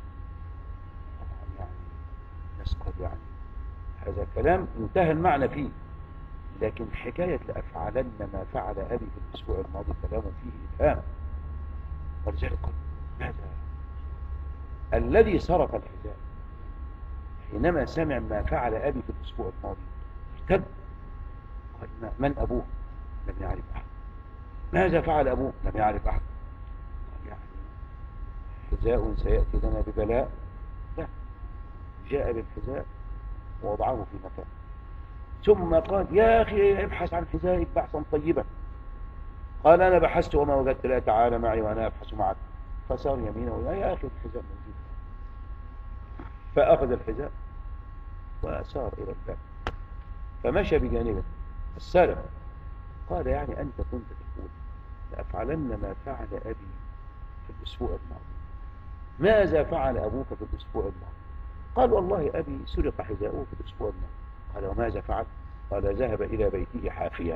يعني الناس قال يعني هذا كلام انتهى المعنى فيه، لكن حكاية لأفعلن ما فعل أبي في الأسبوع الماضي كلام فيه إبهام. ولذلك قال ماذا الذي سرق الحذاء حينما سمع ما فعل أبي في الأسبوع الماضي ارتد. قال من أبوه؟ لم يعرف أحد. ماذا فعل أبوه؟ لم يعرف أحد. قال يعني حذاء سيأتي لنا ببلاء؟ لا، جاء بالحذاء ووضعه في مكان، ثم قال يا أخي ابحث عن حذائك بحثا طيبا. قال أنا بحثت وما وجدت، لا تعال معي وأنا أبحث معك. فصار يمينه يا أخي الحذاء موجود، فأخذ الحذاء وسار إلى الباب فمشى بجانبه. السلف قال يعني أنت كنت تقول لأفعلن ما فعل أبي في الأسبوع الماضي، ماذا فعل أبوك في الأسبوع الماضي؟ قال والله أبي سرق حذاؤه في الأسبوع الماضي. قال وماذا فعل؟ قال ذهب إلى بيته حافيا.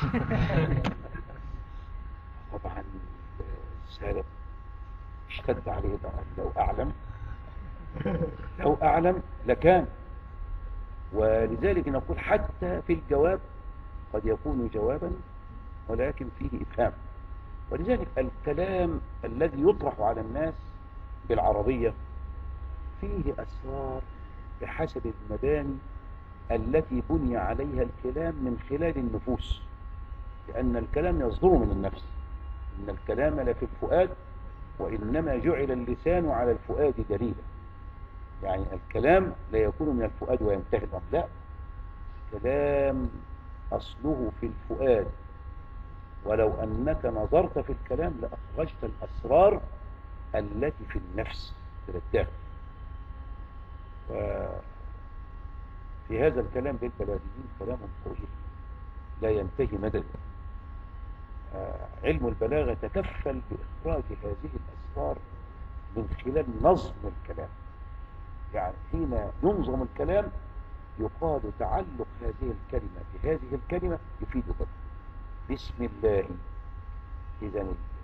طبعا السلف اشتد عليه الأمر، لو أعلم لو أعلم لكان. ولذلك نقول حتى في الجواب قد يكون جوابا ولكن فيه إفهام. ولذلك الكلام الذي يطرح على الناس بالعربية فيه أسرار بحسب المباني التي بني عليها الكلام من خلال النفوس، لأن الكلام يصدر من النفس، إن الكلام لفي الفؤاد وإنما جعل اللسان على الفؤاد دليلا. يعني الكلام لا يكون من الفؤاد وينتهي الأمر، لا، الكلام أصله في الفؤاد، ولو أنك نظرت في الكلام لأخرجت الأسرار التي في النفس في الداخل. وفي هذا الكلام بالبلاغيين كلام طويل لا ينتهي مدده. علم البلاغة تكفل بإخراج هذه الأسرار من خلال نظم الكلام. يعني حين ينظم الكلام يقال تعلق هذه الكلمة بهذه الكلمة يفيد كذا. بسم الله، إذا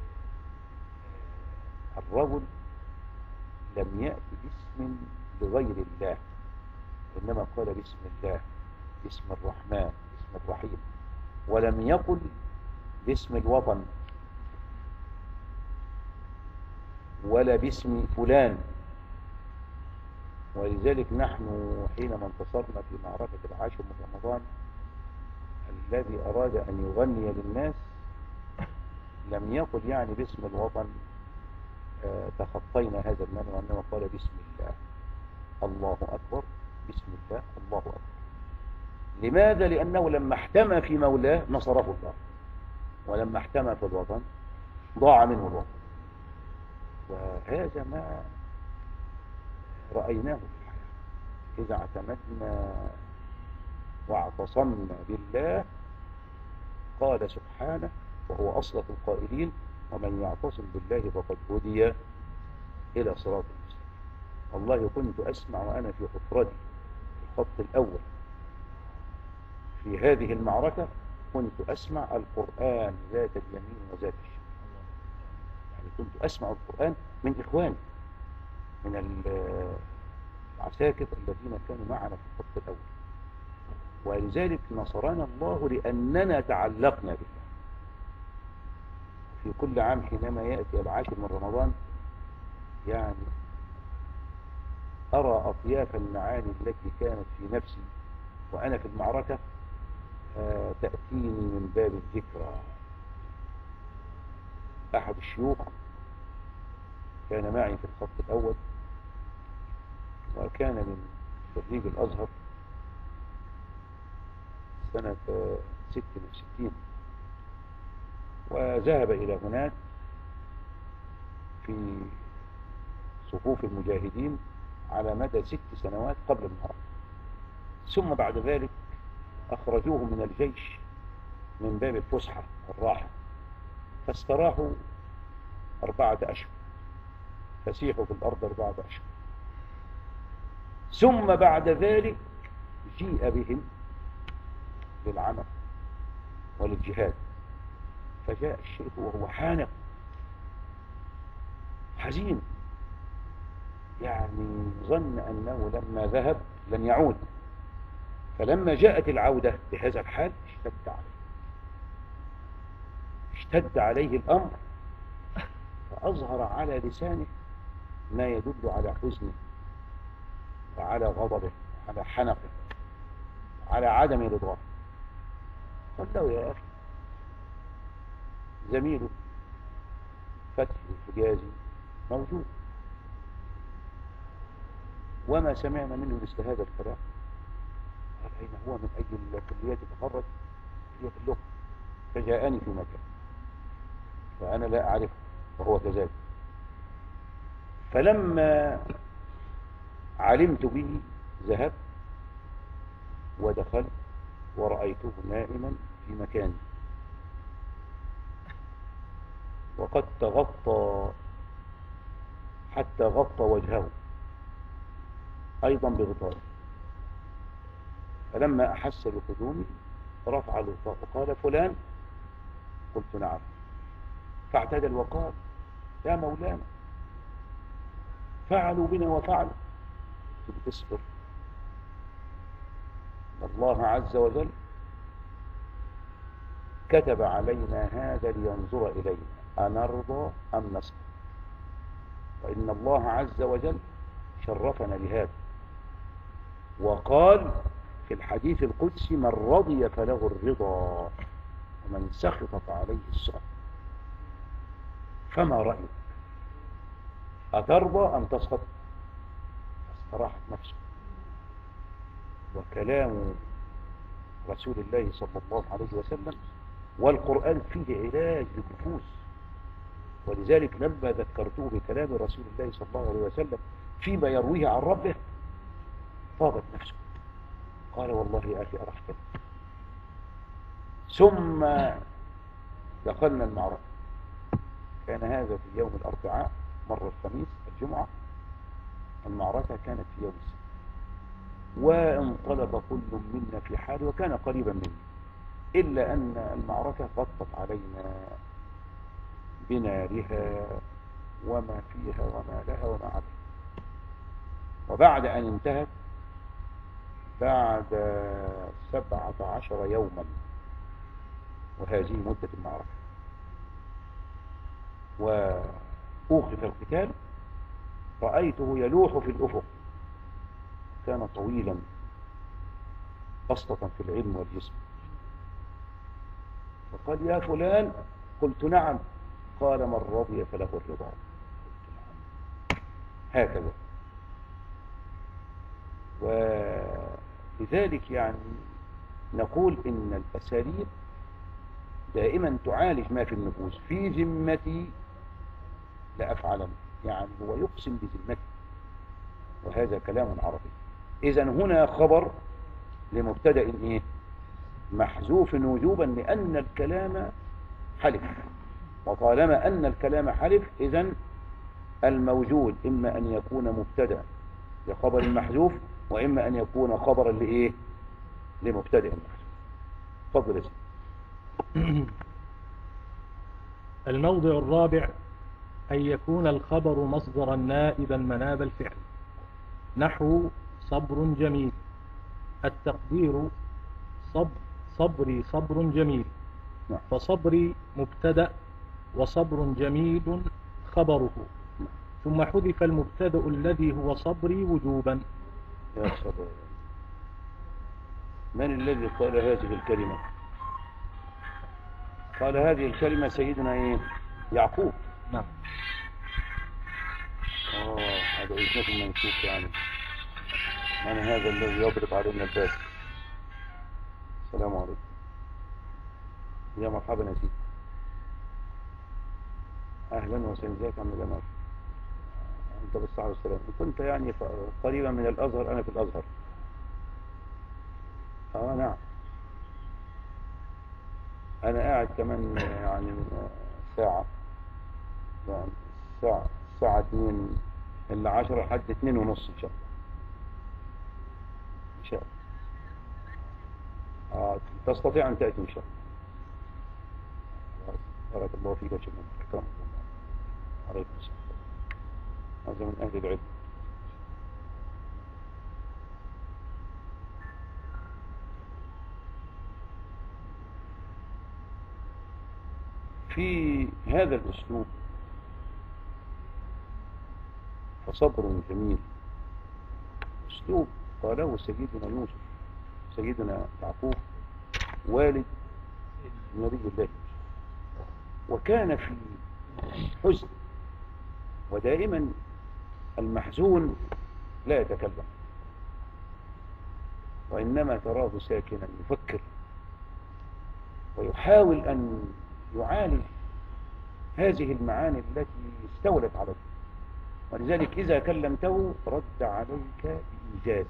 الرجل لم يأتي باسم لغير الله، إنما قال بسم الله، باسم الرحمن، باسم الرحيم، ولم يقل باسم الوطن ولا باسم فلان. ولذلك نحن حينما انتصرنا في معركة العاشر من رمضان الذي أراد أن يغني للناس لم يقل يعني باسم الوطن آه تخطينا هذا المنع، وإنما قال بسم الله، الله أكبر، بسم الله، الله أكبر. لماذا؟ لأنه لما احتمى في مولاه نصره الله، ولما احتمى في الوطن ضاع منه الوطن. وهذا ما رأيناه في الحياة. إذا اعتمدنا واعتصمنا بالله قال سبحانه وهو أصلح القائلين ومن يعتصم بالله فقد هدي إلى صراط المستقيم. والله كنت أسمع وأنا في حفرتي في الخط الأول في هذه المعركة، كنت أسمع القرآن ذات اليمين وذات الشمال. يعني كنت أسمع القرآن من إخواني من العساكر الذين كانوا معنا في الخط الأول. ولذلك نصرنا الله لأننا تعلقنا بالله. في كل عام حينما يأتي العاشر من رمضان يعني أرى أطياف المعاني التي كانت في نفسي وأنا في المعركة تأتيني من باب الذكرى. أحد الشيوخ كان معي في الخط الأول وكان من خريج الأزهر سنة ست وستين، وذهب إلى هناك في صفوف المجاهدين على مدى ست سنوات قبل المعركة. ثم بعد ذلك أخرجوه من الجيش من باب الفسحة الراحة، فاستراحوا أربعة أشهر، فسيحوا في الأرض أربعة أشهر. ثم بعد ذلك جيء بهم للعمل وللجهاد، فجاء الشيخ وهو حانق حزين، يعني ظن أنه لما ذهب لن يعود. فلما جاءت العودة بهذا الحال اشتد عليه اشتد عليه الأمر، فأظهر على لسانه ما يدل على حزنه وعلى غضبه وعلى حنقه وعلى عدم رضاه. قال له يا أخي زميله فتح الحجازي موجود وما سمعنا منه مثل هذا الكلام. قال أين هو؟ من أي الكليات تخرج؟ كلية اللغة. فجاءني في مكان وأنا لا أعرفه وهو كذلك. فلما علمت به ذهبت ودخلت ورأيته نائما في مكاني وقد تغطى حتى غطى وجهه أيضا بغطاء. فلما أحس بقدومي رفع الغطاء وقال فلان؟ قلت نعم. فاعتدل وقال يا مولانا فعلوا بنا وفعلوا. تصبر، الله عز وجل كتب علينا هذا لينظر إلينا أنرضى أم نسخط، وإن الله عز وجل شرفنا لهذا وقال في الحديث القدسي من رضي فله الرضا ومن سخط فعليه السخط. فما رأيك؟ أترضى أم تسخط؟ استراحت نفسه. وكلام رسول الله صلى الله عليه وسلم والقرآن فيه علاج للنفوس، ولذلك لما ذكرته بكلام رسول الله صلى الله عليه وسلم فيما يرويه عن ربه طابت نفسه. قال والله يا أخي أرحتني. ثم دخلنا المعركة. كان هذا في يوم الأربعاء، مر الخميس الجمعة. المعركة كانت في يوم السبت، وانطلق كل منا في حاله وكان قريبا مني، إلا أن المعركة غطت علينا بنارها وما فيها وما لها وما عليها. وبعد أن انتهت بعد سبعة عشر يوما، وهذه مدة المعركة، وأوقف القتال، رأيته يلوح في الأفق. كان طويلا بسطة في العلم والجسم. فقال يا فلان؟ قلت نعم. قال من رضي فله الرضا. قلت نعم. هكذا. ولذلك يعني نقول إن الأساليب دائما تعالج ما في النفوس. في ذمتي لأفعلن، يعني هو يقسم بذمته، وهذا كلام عربي. إذن هنا خبر لمبتدأ إيه؟ محذوف وجوبا، لأن الكلام حلف، وطالما أن الكلام حلف إذن الموجود إما أن يكون مبتدأ لخبر محذوف، وإما أن يكون خبرا لإيه؟ لمبتدأ محذوف. تفضل اسم. الموضع الرابع أن يكون الخبر مصدرا نائبا مناب الفعل، نحو صبر جميل. التقدير صبر صبري صبر جميل، فصبري مبتدأ وصبر جميل خبره، ثم حذف المبتدأ الذي هو صبري وجوبا. يا صبر، من الذي قال هذه الكلمة؟ قال هذه الكلمة سيدنا ايه؟ يعقوب. نعم. اه هذا إذنكم منشوف يعني. من هذا الذي يضرب علينا الباب؟ السلام عليكم. يا مرحبا يا سيدي. اهلا وسهلا. ازيك يا عم جمال؟ انت بالصحة والسلام. كنت يعني قريبا من الازهر، انا في الازهر. اه نعم. انا قاعد كمان يعني ساعة، يعني الساعة الساعة اتنين الا عشرة لحد اتنين ونص ان شاء الله. ان شاء الله. آه تستطيع ان تأتي ان شاء الله. بارك الله فيك يا شيخ. اكرمك الله. عليكم السلام. هذا من اهل العلم. في هذا الاسلوب فصبر جميل أسلوب قاله سيدنا يوسف سيدنا يعقوب والد نبي الله، وكان في حزن، ودائما المحزون لا يتكلم، وإنما تراه ساكنا يفكر ويحاول أن يعالج هذه المعاني التي استولت عليه، ولذلك إذا كلمته رد عليك بإيجاز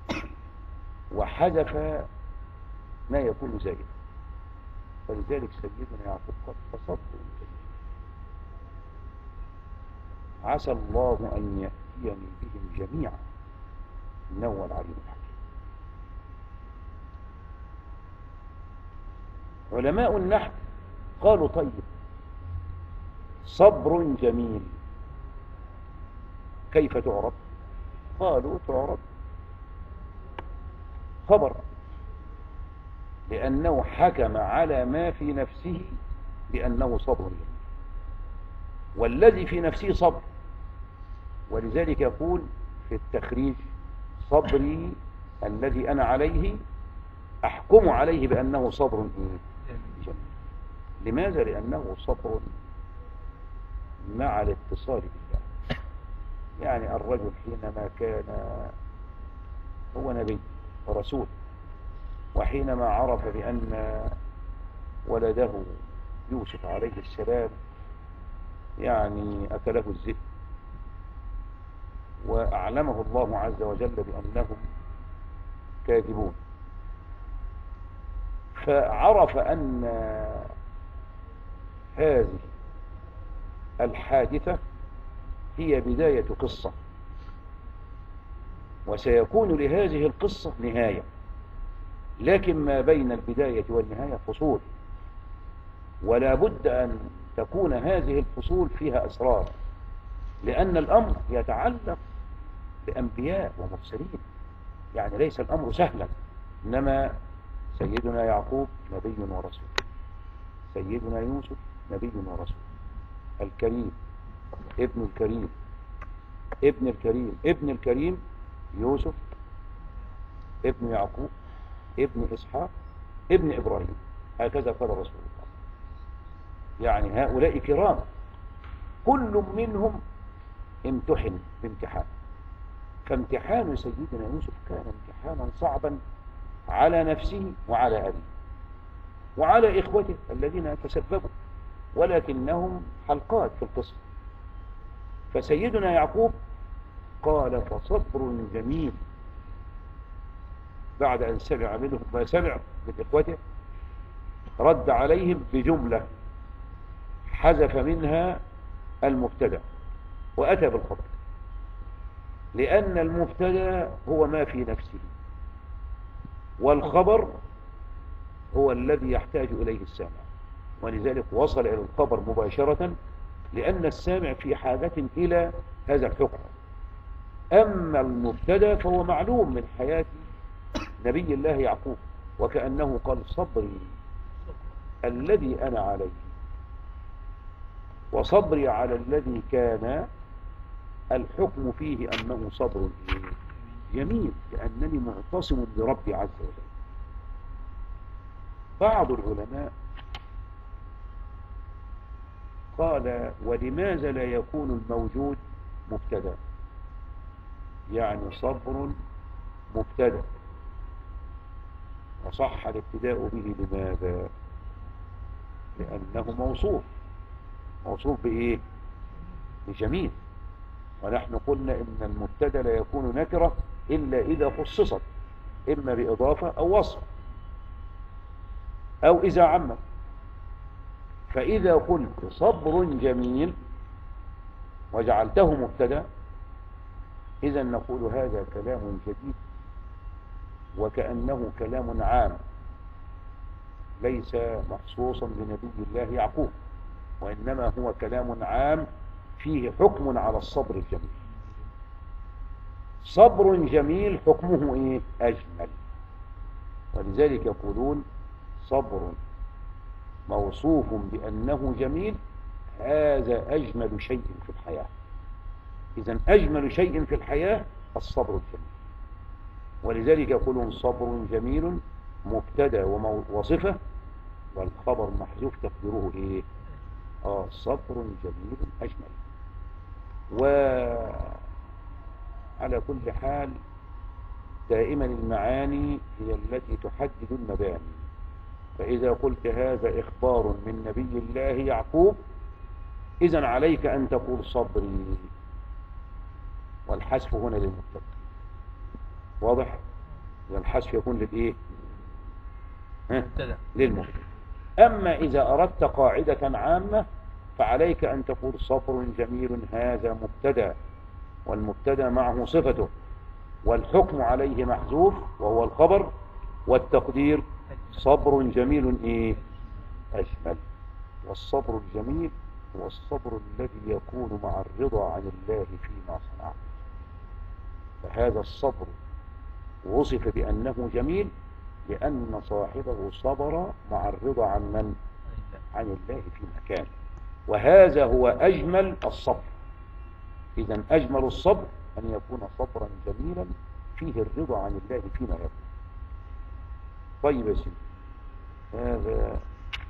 وحذف ما يكون زائدا. فلذلك سيدنا يعقوب قد فصبر جميل عسى الله أن يأتيني بهم جميعا إنه هو العليم الحكيم. علماء النحو قالوا طيب صبر جميل كيف تعرب؟ قالوا تعرب خبر، لأنه حكم على ما في نفسه بأنه صبر جميل، والذي في نفسه صبر، ولذلك يقول في التخريج صبري الذي أنا عليه أحكم عليه بأنه صبر جميل. لماذا؟ لأنه صبر مع الاتصال بالله. يعني الرجل حينما كان هو نبي ورسول، وحينما عرف بأن ولده يوسف عليه السلام يعني أكله الذئب، وأعلمه الله عز وجل بأنهم كاذبون، فعرف أن هذه الحادثة هي بداية قصة، وسيكون لهذه القصة نهاية، لكن ما بين البداية والنهاية فصول، ولا بد أن تكون هذه الفصول فيها أسرار، لأن الأمر يتعلق بأنبياء ومرسلين، يعني ليس الأمر سهلا. إنما سيدنا يعقوب نبي ورسول، سيدنا يوسف نبي ورسول، الكريم ابن الكريم ابن الكريم ابن الكريم يوسف ابن يعقوب ابن إسحاق ابن إبراهيم، هكذا قال رسول الله. يعني هؤلاء كرام، كل منهم امتحن بامتحان، فامتحان سيدنا يوسف كان امتحانا صعبا على نفسه وعلى أبيه وعلى إخوته الذين تسببوا، ولكنهم حلقات في القصة. فسيدنا يعقوب قال فصبر جميل بعد أن سمع منهم ما سمع من إخوته، رد عليهم بجملة حذف منها المبتدأ وأتى بالخبر، لأن المبتدأ هو ما في نفسه، والخبر هو الذي يحتاج إليه السامع، ولذلك وصل إلى الخبر مباشرة، لأن السامع في حاجة إلى هذا الحكم. أما المبتدأ فهو معلوم من حياة نبي الله يعقوب، وكأنه قال صبري الذي أنا عليه، وصبري على الذي كان الحكم فيه أنه صبر جميل، لأنني معتصم بربي عز وجل. بعض العلماء قال ولماذا لا يكون الموجود مبتدا؟ يعني صبر مبتدا وصح الابتداء به، لماذا؟ لأنه موصوف موصوف بإيه؟ بجميل، ونحن قلنا إن المبتدا لا يكون نكرة إلا إذا خصصت، إما بإضافة أو وصف أو إذا عمت. فإذا قلت صبر جميل وجعلته مبتدا، إذا نقول هذا كلام جديد، وكأنه كلام عام ليس مخصوصا بنبي الله يعقوب، وإنما هو كلام عام فيه حكم على الصبر الجميل. صبر جميل حكمه إيه؟ أجمل، ولذلك يقولون صبر موصوف بأنه جميل، هذا أجمل شيء في الحياة. إذن أجمل شيء في الحياة الصبر الجميل، ولذلك يقولون صبر جميل مبتدا وصفة، والخبر محذوف تقديره إيه؟ آه صبر جميل أجمل. وعلى كل حال دائما المعاني هي التي تحدد المباني، فإذا قلت هذا إخبار من نبي الله يعقوب إذن عليك أن تقول صبري، والحذف هنا للمبتدا. واضح؟ الحذف يكون للإيه؟ للمبتدا. أما إذا أردت قاعدة عامة فعليك أن تقول صبر جميل هذا مبتدا، والمبتدا معه صفته، والحكم عليه محذوف وهو الخبر، والتقدير صبر جميل إيه؟ أجمل. والصبر الجميل هو الصبر الذي يكون مع الرضا عن الله فيما صنع. فهذا الصبر وصف بأنه جميل لأن صاحبه صبر مع الرضا عن من؟ عن الله فيما كان، وهذا هو أجمل الصبر. إذن أجمل الصبر أن يكون صبرا جميلا فيه الرضا عن الله فيما يكون. طيب يا سيدي، هذا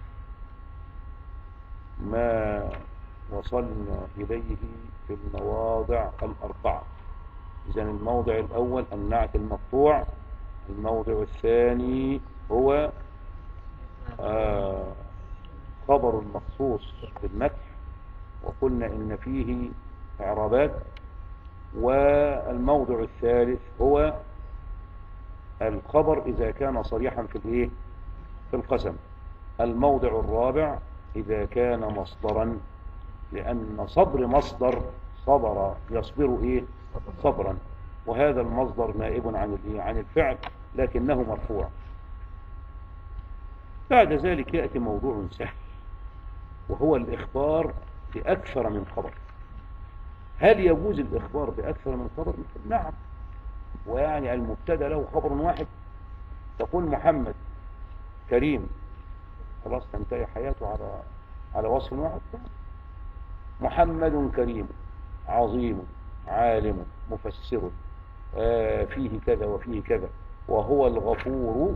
ما وصلنا إليه في المواضع الأربعة. إذن الموضع الأول النعت المقطوع، الموضع الثاني هو آه خبر المخصوص بالمدح، وقلنا إن فيه إعرابات. والموضع الثالث هو الخبر إذا كان صريحا في الإيه؟ في القسم. الموضع الرابع إذا كان مصدرا، لأن صبر مصدر صبر يصبر إيه؟ صبرا، وهذا المصدر نائب عن الإيه؟ عن الفعل لكنه مرفوع. بعد ذلك يأتي موضوع سهل وهو الإخبار بأكثر من خبر. هل يجوز الإخبار بأكثر من خبر؟ نعم. ويعني المبتدا له خبر واحد، تقول محمد كريم، خلاص تنتهي حياته على على وصف واحد. محمد كريم عظيم عالم مفسر آه فيه كذا وفيه كذا، وهو الغفور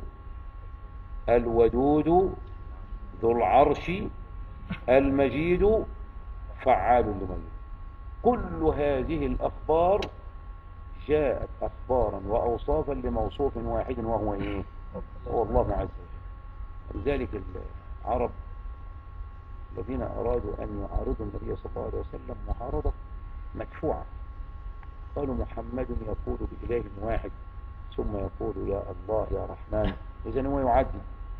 الودود ذو العرش المجيد فعال لمن. كل هذه الأخبار جاءت أخبارا وأوصافا لموصوف واحد وهو إيه؟ هو الله عز وجل. لذلك العرب الذين أرادوا أن يعارضوا النبي صلى الله عليه وسلم معارضة مدفوعة قالوا محمد يقول بإله واحد ثم يقول يا الله يا رحمن، إذن هو يعدي.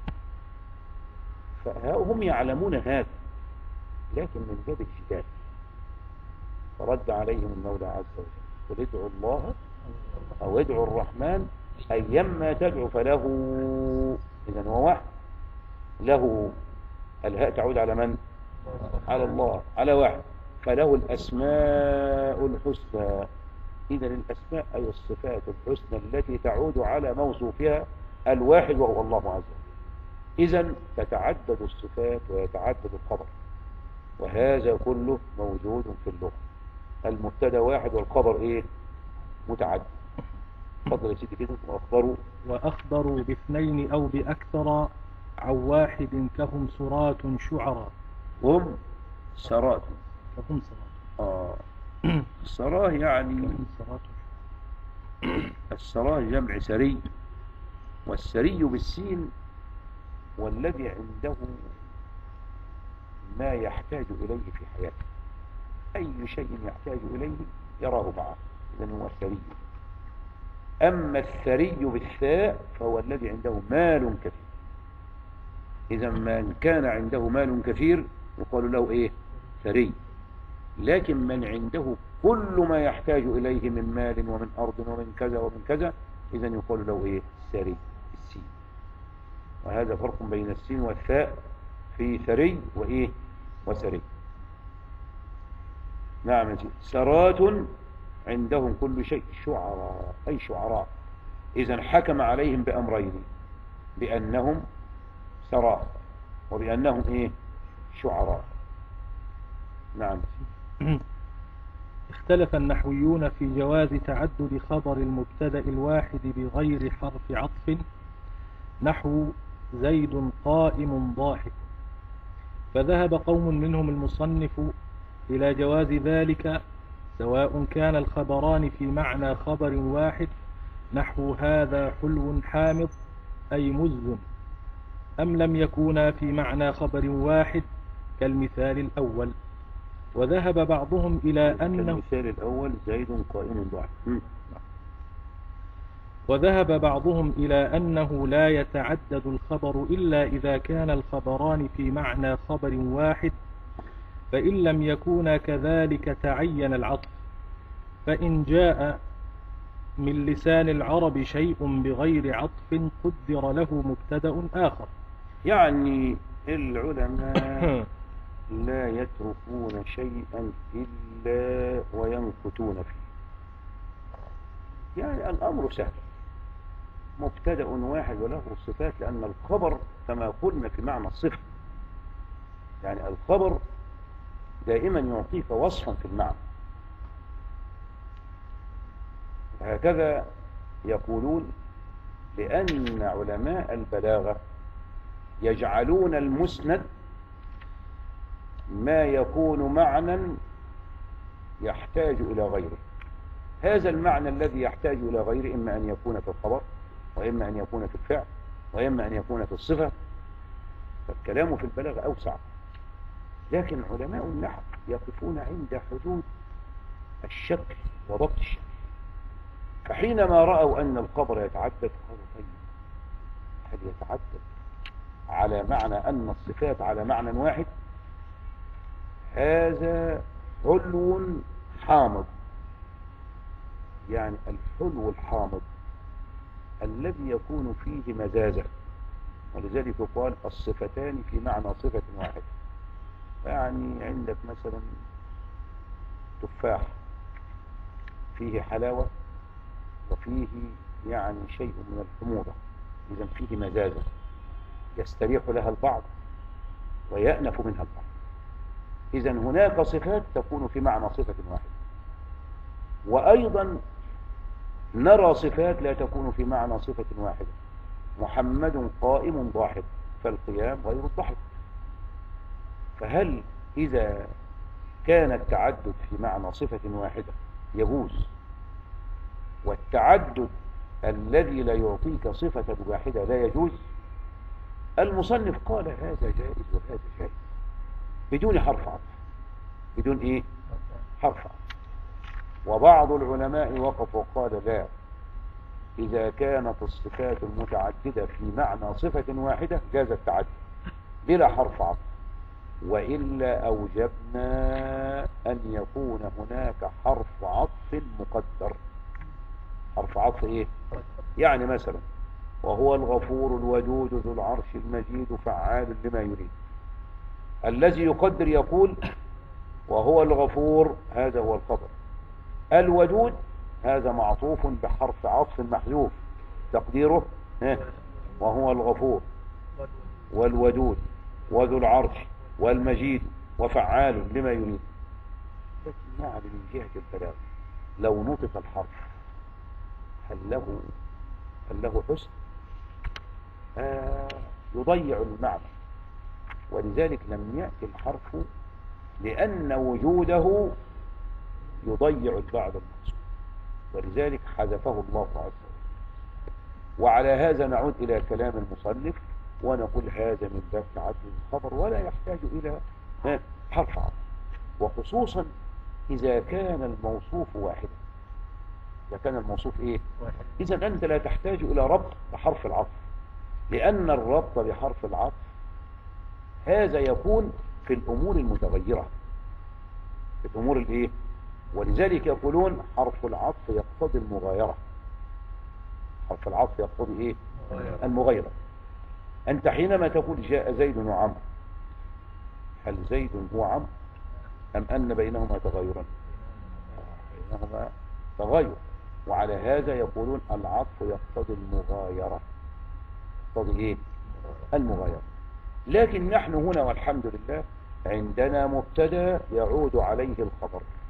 فهم يعلمون هذا لكن من باب الجدال، فرد عليهم المولى عز وجل قل ادعوا الله أو ادعوا الرحمن أيما تدعو فله، إذن هو واحد، له الهاء تعود على من؟ على الله، على واحد، فله الأسماء الحسنى. إذن الأسماء أي الصفات الحسنى التي تعود على موصوفها الواحد وهو الله عز وجل. إذن تتعدد الصفات ويتعدد الخبر، وهذا كله موجود في اللغة. المبتدا واحد والخبر إيه؟ متعدد. فضل يا سيدي كده. وأخبروا وأخبروا باثنين أو بأكثر عن واحد كهم سرات شعراء. هم سرات كهم سرات آه السراه يعني كهم سرات. السراه جمع سري، والسري بالسين والذي عنده ما يحتاج إليه في حياته، أي شيء يحتاج إليه يراه معه، إذن هو السري. أما الثري بالثاء فهو الذي عنده مال كثير. إذا من كان عنده مال كثير يقال له إيه؟ ثري. لكن من عنده كل ما يحتاج إليه من مال ومن أرض ومن كذا ومن كذا إذن يقال له إيه؟ ثري السين. وهذا فرق بين السين والثاء في ثري وإيه؟ وثري. نعم. سرات عندهم كل شيء شعراء أي شعراء. إذن حكم عليهم بأمرين، بأنهم سراء وبأنهم إيه؟ شعراء. نعم. اختلف النحويون في جواز تعدد خبر المبتدأ الواحد بغير حرف عطف، نحو زيد قائم ضاحك. فذهب قوم منهم المصنف إلى جواز ذلك، سواء كان الخبران في معنى خبر واحد، نحو هذا حلو حامض أي مز، أم لم يكونا في معنى خبر واحد كالمثال الأول. وذهب بعضهم إلى أنه المثال الأول زيد قائم ضاحك. وذهب بعضهم إلى أنه لا يتعدد الخبر إلا إذا كان الخبران في معنى خبر واحد، فإن لم يكونا كذلك تعين العطف. فإن جاء من لسان العرب شيء بغير عطف قدر له مبتدأ آخر. يعني العلماء لا يتركون شيئا إلا وينكتون فيه. يعني الأمر سهل، مبتدأ واحد وله الصفات، لأن الخبر كما قلنا في معنى الصفة، يعني الخبر دائما يعطيك وصفا في المعنى. هكذا يقولون لأن علماء البلاغة يجعلون المسند ما يكون معنى يحتاج إلى غيره. هذا المعنى الذي يحتاج إلى غيره إما أن يكون في الخبر، وإما أن يكون في الفعل، وإما أن يكون في الصفة. فالكلام في البلاغة أوسع، لكن علماء النحو يقفون عند حدود الشكل وضبط الشكل. فحينما رأوا أن الخبر يتعدد قالوا طيب هل يتعدد على معنى أن الصفات على معنى واحد؟ هذا حلو حامض، يعني الحلو الحامض الذي يكون فيه مزازة، ولذلك يقال الصفتان في معنى صفة واحدة. يعني عندك مثلا تفاح فيه حلاوة وفيه يعني شيء من الحموضة، إذن فيه مزازة يستريح لها البعض ويأنف منها البعض. إذن هناك صفات تكون في معنى صفة واحدة، وأيضا نرى صفات لا تكون في معنى صفة واحدة. محمد قائم ضاحك، فالقيام غير الضحك. فهل إذا كان التعدد في معنى صفة واحدة يجوز، والتعدد الذي لا يعطيك صفة واحدة لا يجوز؟ المصنف قال هذا جائز وهذا جائز بدون حرف عطف، بدون ايه حرف عطف. وبعض العلماء وقف وقال لا، إذا كانت الصفات المتعددة في معنى صفة واحدة جاز التعدد بلا حرف عطف، وإلا أوجبنا أن يكون هناك حرف عطف مقدر. حرف عطف إيه؟ يعني مثلا وهو الغفور الودود ذو العرش المجيد فعال لما يريد. الذي يقدر يقول وهو الغفور هذا هو الخبر، الودود هذا معطوف بحرف عطف محذوف تقديره وهو الغفور والودود وذو العرش والمجيد وفعال لما يريد. لكن نعم من جهة البلاغة لو نطق الحرف هل له هل له حسن؟ آه يضيع المعنى، ولذلك لم يأتي الحرف لأن وجوده يضيع البعض المقصود، ولذلك حذفه الله عز وجل. وعلى هذا نعود إلى كلام المصنف ونقول هذا من باب تعدد الخبر ولا يحتاج إلى حرف عطف، وخصوصا إذا كان الموصوف واحدا. إذا كان الموصوف إيه؟ إذا أنت لا تحتاج إلى ربط بحرف العطف، لأن الربط بحرف العطف هذا يكون في الأمور المتغيرة، في الأمور الإيه؟ ولذلك يقولون حرف العطف يقتضي المغايرة. حرف العطف يقتضي إيه؟ المغايرة. أنت حينما تقول جاء زيد وعمرو، هل زيد هو عمرو أم أن بينهما تغيرا؟ بينهما تغير، وعلى هذا يقولون العطف يقتضي المغايرة. يقتضي إيه؟ المغايرة. لكن نحن هنا والحمد لله عندنا مبتدا يعود عليه الخبر،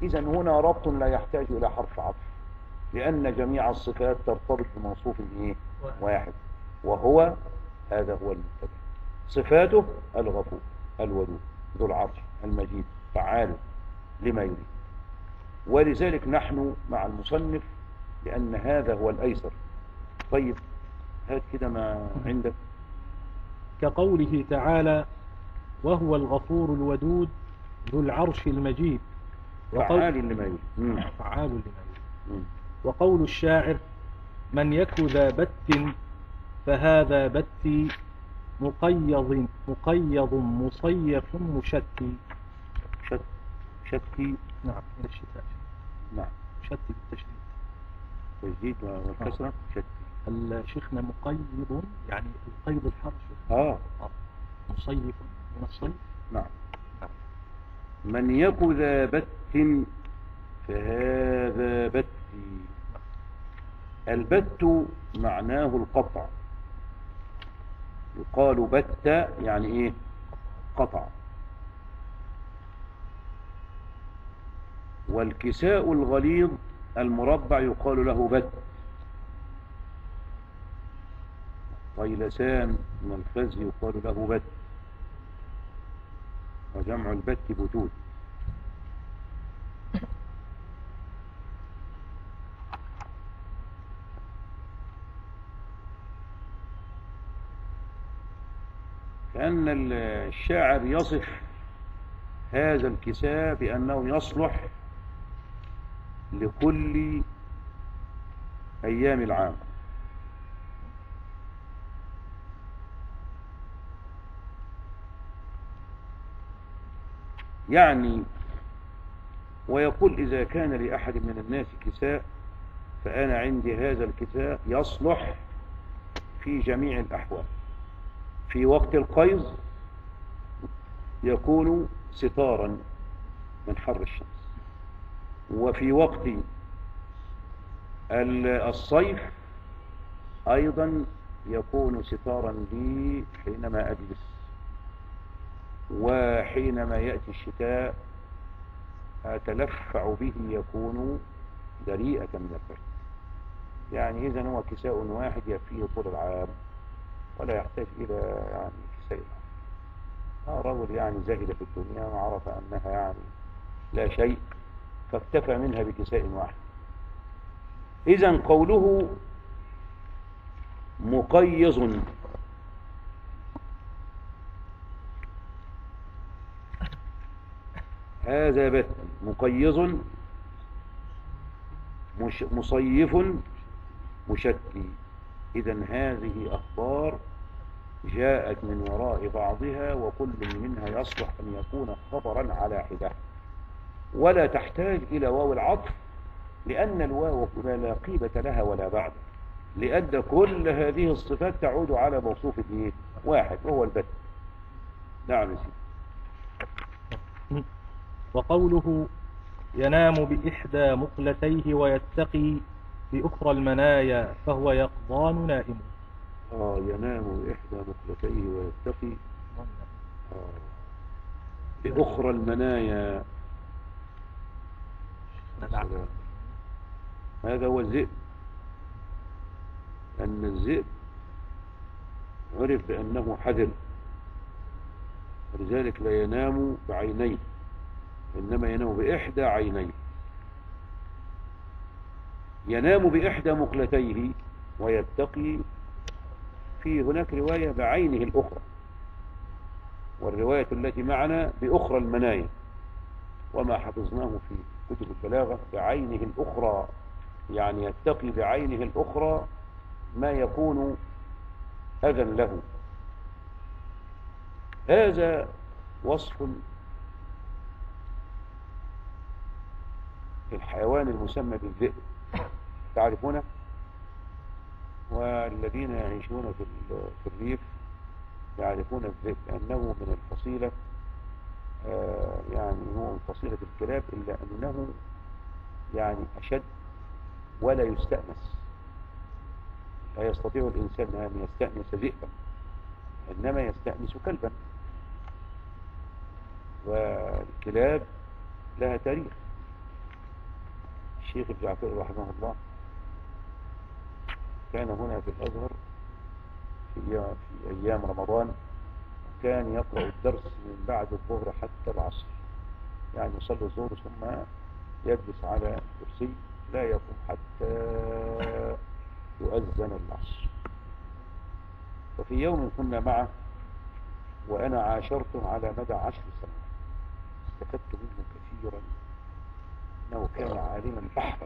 إذا هنا ربط لا يحتاج إلى حرف عطف، لأن جميع الصفات ترتبط بموصوف إيه؟ واحد، وهو هذا هو المبتدأ. صفاته الغفور الودود ذو العرش المجيد فعال لما يريد. ولذلك نحن مع المصنف لأن هذا هو الأيسر. طيب هات كده ما عندك. كقوله تعالى وهو الغفور الودود ذو العرش المجيد فعال لما يريد. فعال لما يريد. وقول الشاعر من يك ذا بت فهذا بتي مقيض مقيض مصيف مشتي. شت شتي نعم من الشتاء. نعم شتي بالتشديد تجديد والكسرة شتي. الشيخنا مقيض يعني القيض الحر. اه مصيف من الصيف. نعم. من يك ذا بت فهذا بتي. البت معناه القطع، يقال بت يعني ايه؟ قطع. والكساء الغليظ المربع يقال له بت. طيلسان من الفز يقال له بت، وجمع البت بتود. كأن الشاعر يصف هذا الكساء بأنه يصلح لكل أيام العام. يعني ويقول إذا كان لأحد من الناس كساء فأنا عندي هذا الكساء يصلح في جميع الأحوال. في وقت القيظ يكون ستارا من حر الشمس، وفي وقت الصيف أيضا يكون ستارا لي حينما أجلس، وحينما يأتي الشتاء أتلفع به يكون دريئة من البرد. يعني إذن هو كساء واحد يكفيه طول العام ولا يحتاج إلى يعني كساء آخر. رجل يعني زهد في الدنيا وعرف أنها يعني لا شيء فاكتفى منها بكساء واحد. إذن قوله مقيض هذا بت مقيض مش مصيف مشتي. إذن هذه أخبار جاءت من وراء بعضها، وكل منها يصلح أن يكون خبرا على حدة ولا تحتاج إلى واو العطف، لأن الواو لا قيمة لها ولا بعد، لأن كل هذه الصفات تعود على موصوف واحد وهو البت. نعم. وقوله ينام بإحدى مقلتيه ويتقي بأخرى المنايا فهو يقظان نائم. آه ينام بإحدى مقلتيه ويتقي آه بأخرى المنايا. هذا هو الذئب، أن الذئب عرف بأنه حذر، ولذلك لا ينام بعينيه إنما ينام بإحدى عينيه. ينام بإحدى مقلتيه ويتقي، في هناك رواية بعينه الأخرى، والرواية التي معنا بأخرى المنايا، وما حفظناه في كتب البلاغة بعينه الأخرى، يعني يتقي بعينه الأخرى ما يكون أذى له. هذا وصف الحيوان المسمى بالذئب، تعرفونه؟ والذين يعيشون في الريف يعرفون الذئب أنه من الفصيلة، آه يعني هو من فصيلة الكلاب، إلا أنه يعني أشد ولا يستأنس. لا يستطيع الإنسان أن يستأنس ذئبا، إنما يستأنس كلبا. والكلاب لها تاريخ، الشيخ الجعفري رحمه الله كان هنا في الأزهر في في أيام رمضان، كان يقرأ الدرس من بعد الظهر حتى العصر، يعني يصلي الظهر ثم يجلس على كرسي لا يقوم حتى يؤذن العصر. وفي يوم كنا معه وأنا عاشرته على مدى عشر سنوات، استفدت منه كثيرا، إنه كان عالما بحرا.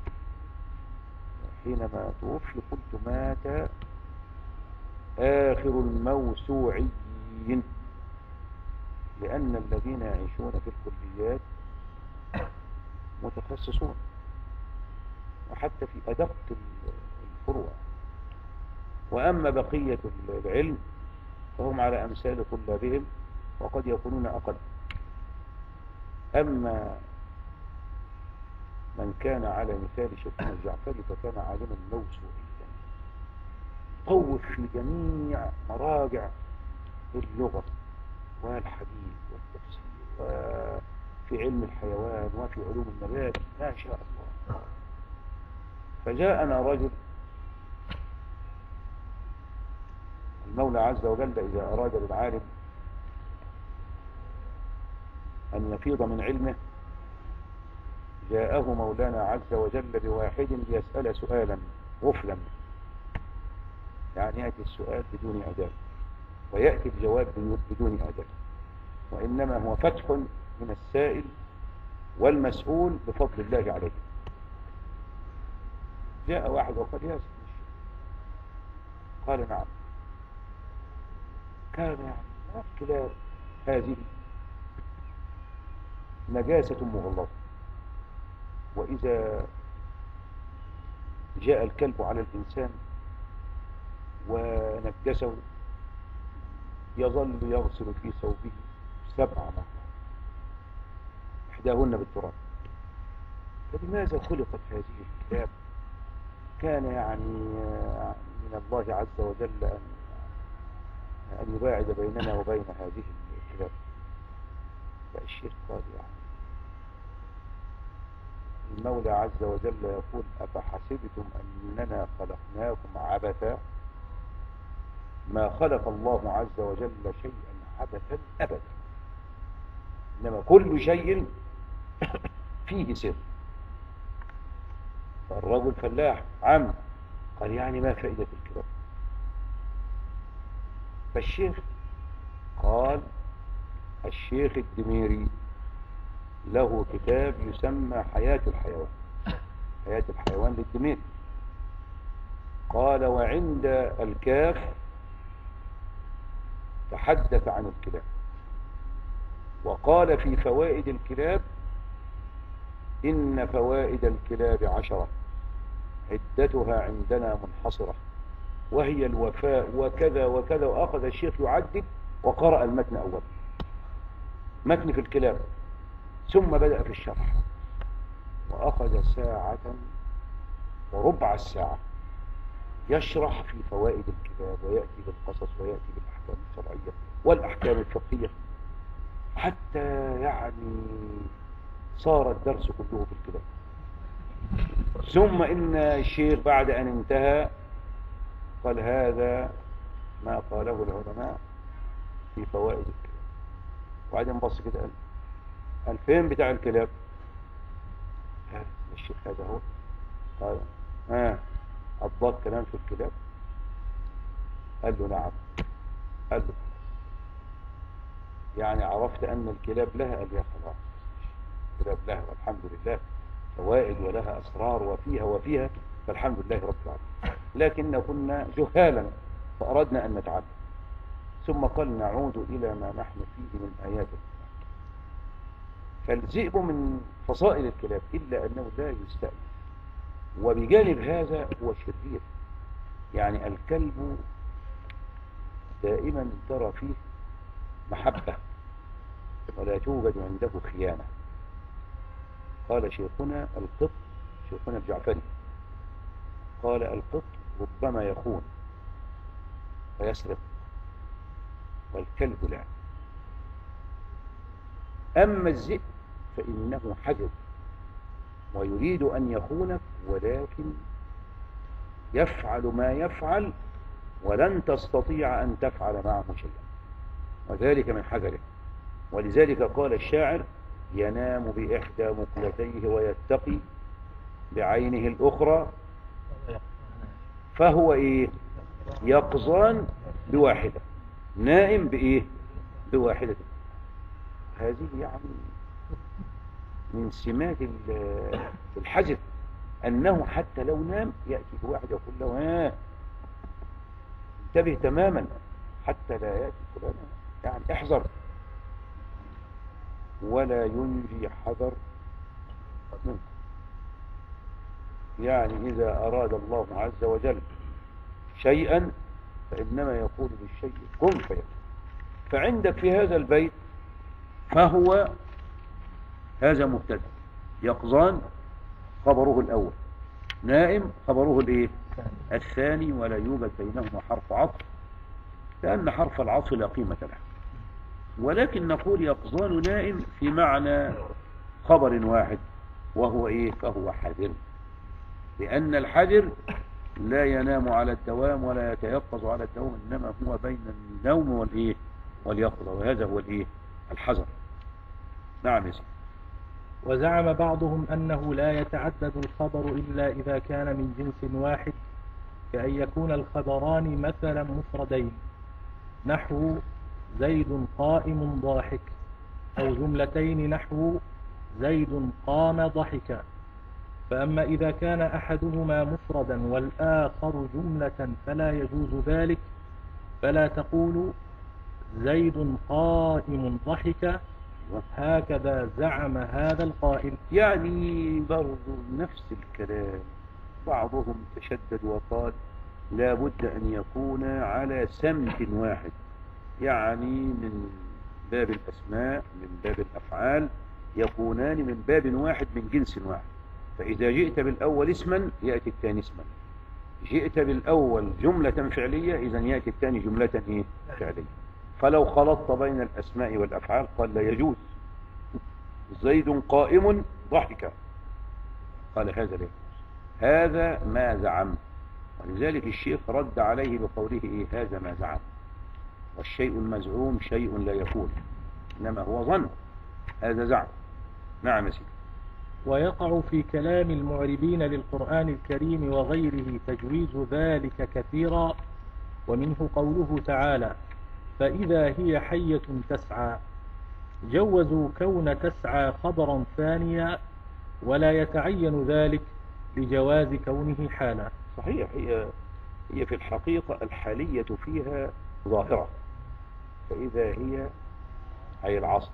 حينما توفي قلت مات آخر الموسوعيين، لأن الذين يعيشون في الكليات متخصصون، وحتى في أدق الفروع، وأما بقية العلم فهم على أمثال طلابهم وقد يكونون أقل. أما من كان على مثال شيخنا الجعفري فكان عالما موسوعيا، طوف في جميع مراجع اللغة والحديث والتفسير وفي علم الحيوان وفي علوم النبات ما شاء الله. فجاءنا رجل، المولى عز وجل إذا أراد للعالم أن يفيض من علمه جاءه مولانا عز وجل بواحد ليسأل سؤالا غفلا، يعني يأتي السؤال بدون أداء ويأتي الجواب بدون أداء، وإنما هو فتح من السائل والمسؤول بفضل الله عليه. جاء واحد وقال: يا سيدي قال: نعم. كان يعني الكلاب هذه نجاسة مغلظة، وإذا جاء الكلب على الإنسان ونجسه يظل يغسل في ثوبه سبع مرات إحداهن بالتراب. فلماذا خلقت هذه الكلاب؟ كان يعني من الله عز وجل أن أن يباعد بيننا وبين هذه الكلاب. فالشيخ قال: يعني المولى عز وجل يقول: أفحسبتم أننا خلقناكم عبثا؟ ما خلق الله عز وجل شيئا عبثا أبدا، إنما كل شيء فيه سر. فالرجل فلاح عم قال: يعني ما فائدة الكلاب؟ فالشيخ قال: الشيخ الدميري له كتاب يسمى حياة الحيوان، حياة الحيوان للدميري. قال: وعند الكاف تحدث عن الكلاب، وقال في فوائد الكلاب: إن فوائد الكلاب عشرة عدتها عندنا منحصرة، وهي الوفاء وكذا وكذا. وأخذ الشيخ يعدد وقرأ المتن أولا، متن في الكلاب، ثم بدأ في الشرح، وأخذ ساعة وربع الساعة يشرح في فوائد الكلاب، ويأتي بالقصص ويأتي بالأحكام الشرعية والأحكام الفقهية، حتى يعني صار الدرس كله في الكلاب. ثم إن الشيخ بعد أن انتهى قال: هذا ما قاله العلماء في فوائد الكلاب. وبعدين بص كده قال: الفين بتاع الكلاب؟ هذا الشيخ هذا هو. قال: ها أضاك كلام في الكلاب؟ قال له: نعم. قال له: يعني عرفت أن الكلاب لها؟ قال: يا خلاص، الكلاب لها والحمد لله فوائد ولها أسرار وفيها وفيها، فالحمد لله رب العالمين، لكن كنا جهالا فأردنا أن نتعلم. ثم قال: نعود إلى ما نحن فيه من آيات الكلاب. فالذئب من فصائل الكلاب، إلا أنه لا يستأنف، وبجانب هذا هو شرير. يعني الكلب دائما ترى فيه محبة ولا توجد عنده خيانة. قال شيخنا القط، شيخنا الجعفري قال: القط ربما يخون ويسرق، والكلب لا. أما الذئب فإنه حذر، ويريد أن يخونك، ولكن يفعل ما يفعل ولن تستطيع أن تفعل معه شيئا، وذلك من حجره. ولذلك قال الشاعر: ينام بإحدى مقلتيه ويتقي بعينه الأخرى، فهو إيه؟ يقظان بواحدة، نائم بإيه؟ بواحدة. هذه يعني من سمات الحذر، أنه حتى لو نام يأتي بواحد يقول له: ها انتبه تماما حتى لا يأتي فلان، يعني احذر. ولا ينجي حذر منه، يعني إذا أراد الله عز وجل شيئا فإنما يقول للشيء كن فيكون. فعندك في هذا البيت فهو هذا مبتدأ، يقظان خبره الأول، نائم خبره الايه؟ الثاني، ولا يوجد بينهما حرف عطف، لأن حرف العطف لا قيمة له. ولكن نقول يقظان نائم في معنى خبر واحد، وهو ايه؟ فهو حذر، لأن الحذر لا ينام على الدوام ولا يتيقظ على الدوام، إنما هو بين النوم والايه؟ واليقظة، وهذا هو الايه؟ الحذر. نعم يا سيدي. وزعم بعضهم أنه لا يتعدد الخبر إلا إذا كان من جنس واحد، كأن يكون الخبران مثلا مفردين، نحو زيد قائم ضاحك، أو جملتين نحو زيد قام ضحكا. فأما إذا كان أحدهما مفردا والآخر جملة فلا يجوز ذلك، فلا تقول زيد قائم ضحك، هكذا زعم هذا القائل. يعني برضو نفس الكلام، بعضهم تشدد وقال لا بد أن يكون على سمت واحد، يعني من باب الأسماء من باب الأفعال يكونان من باب واحد من جنس واحد. فإذا جئت بالأول اسما يأتي الثاني اسما، جئت بالأول جملة فعلية إذا يأتي الثاني جملة إيه؟ فعلية. فلو خلطت بين الأسماء والأفعال قال لا يجوز. زيد قائم ضحك، قال هذا لا يجوز، هذا ما زعم. ولذلك الشيخ رد عليه بقوله إيه؟ هذا ما زعم، والشيء المزعوم شيء لا يكون، إنما هو ظن، هذا زعم. نعم يا سيدي. ويقع في كلام المعربين للقرآن الكريم وغيره تجويز ذلك كثيرا، ومنه قوله تعالى: فإذا هي حية تسعى. جوزوا كون تسعى خبرا ثانيا، ولا يتعين ذلك لجواز كونه حالا. صحيح، هي هي في الحقيقة الحالية فيها ظاهرة. فإذا هي أي العصر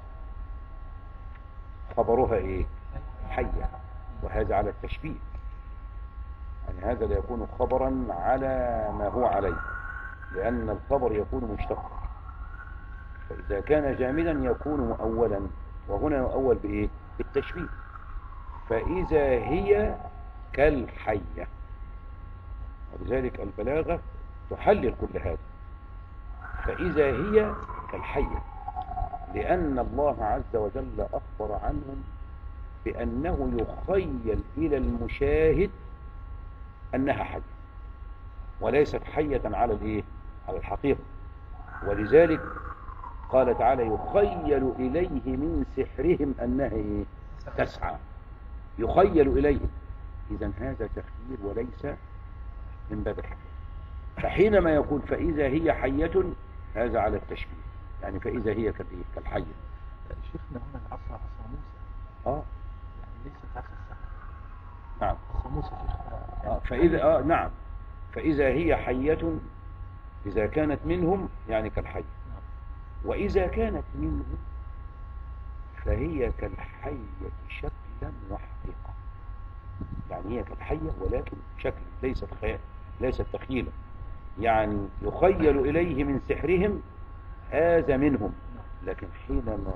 خبرها إيه؟ حية، وهذا على التشبيه، يعني هذا لا يكون خبرا على ما هو عليه، لأن الخبر يكون مشتقا. فإذا كان جامدا يكون مؤولا، وهنا يؤول بإيه؟ بالتشبيه. فإذا هي كالحية، ولذلك البلاغة تحلل كل هذا. فإذا هي كالحية، لأن الله عز وجل أخبر عنهم بأنه يخيل إلى المشاهد أنها حية، وليست حية على الإيه؟ على الحقيقة. ولذلك قال تعالى: يخيل إليه من سحرهم أنها إيه؟ تسعى، يخيل إليهم. إذن هذا تخيير وليس من باب الحقيقة. فحينما يقول فإذا هي حية، هذا على التشبيه، يعني فإذا هي كالحية. شيخنا هنا العصا عصا موسى، آه يعني ليست عصا السحر. نعم، عصا موسى شيخنا. آه فإذا آه نعم فإذا هي حية، إذا كانت منهم يعني كالحية، وإذا كانت منهم فهي كالحية شكلا وحقيقة، يعني هي كالحية ولكن شكل، ليست خيال، ليست تخيلا. يعني يخيل إليه من سحرهم هذا منهم، لكن حينما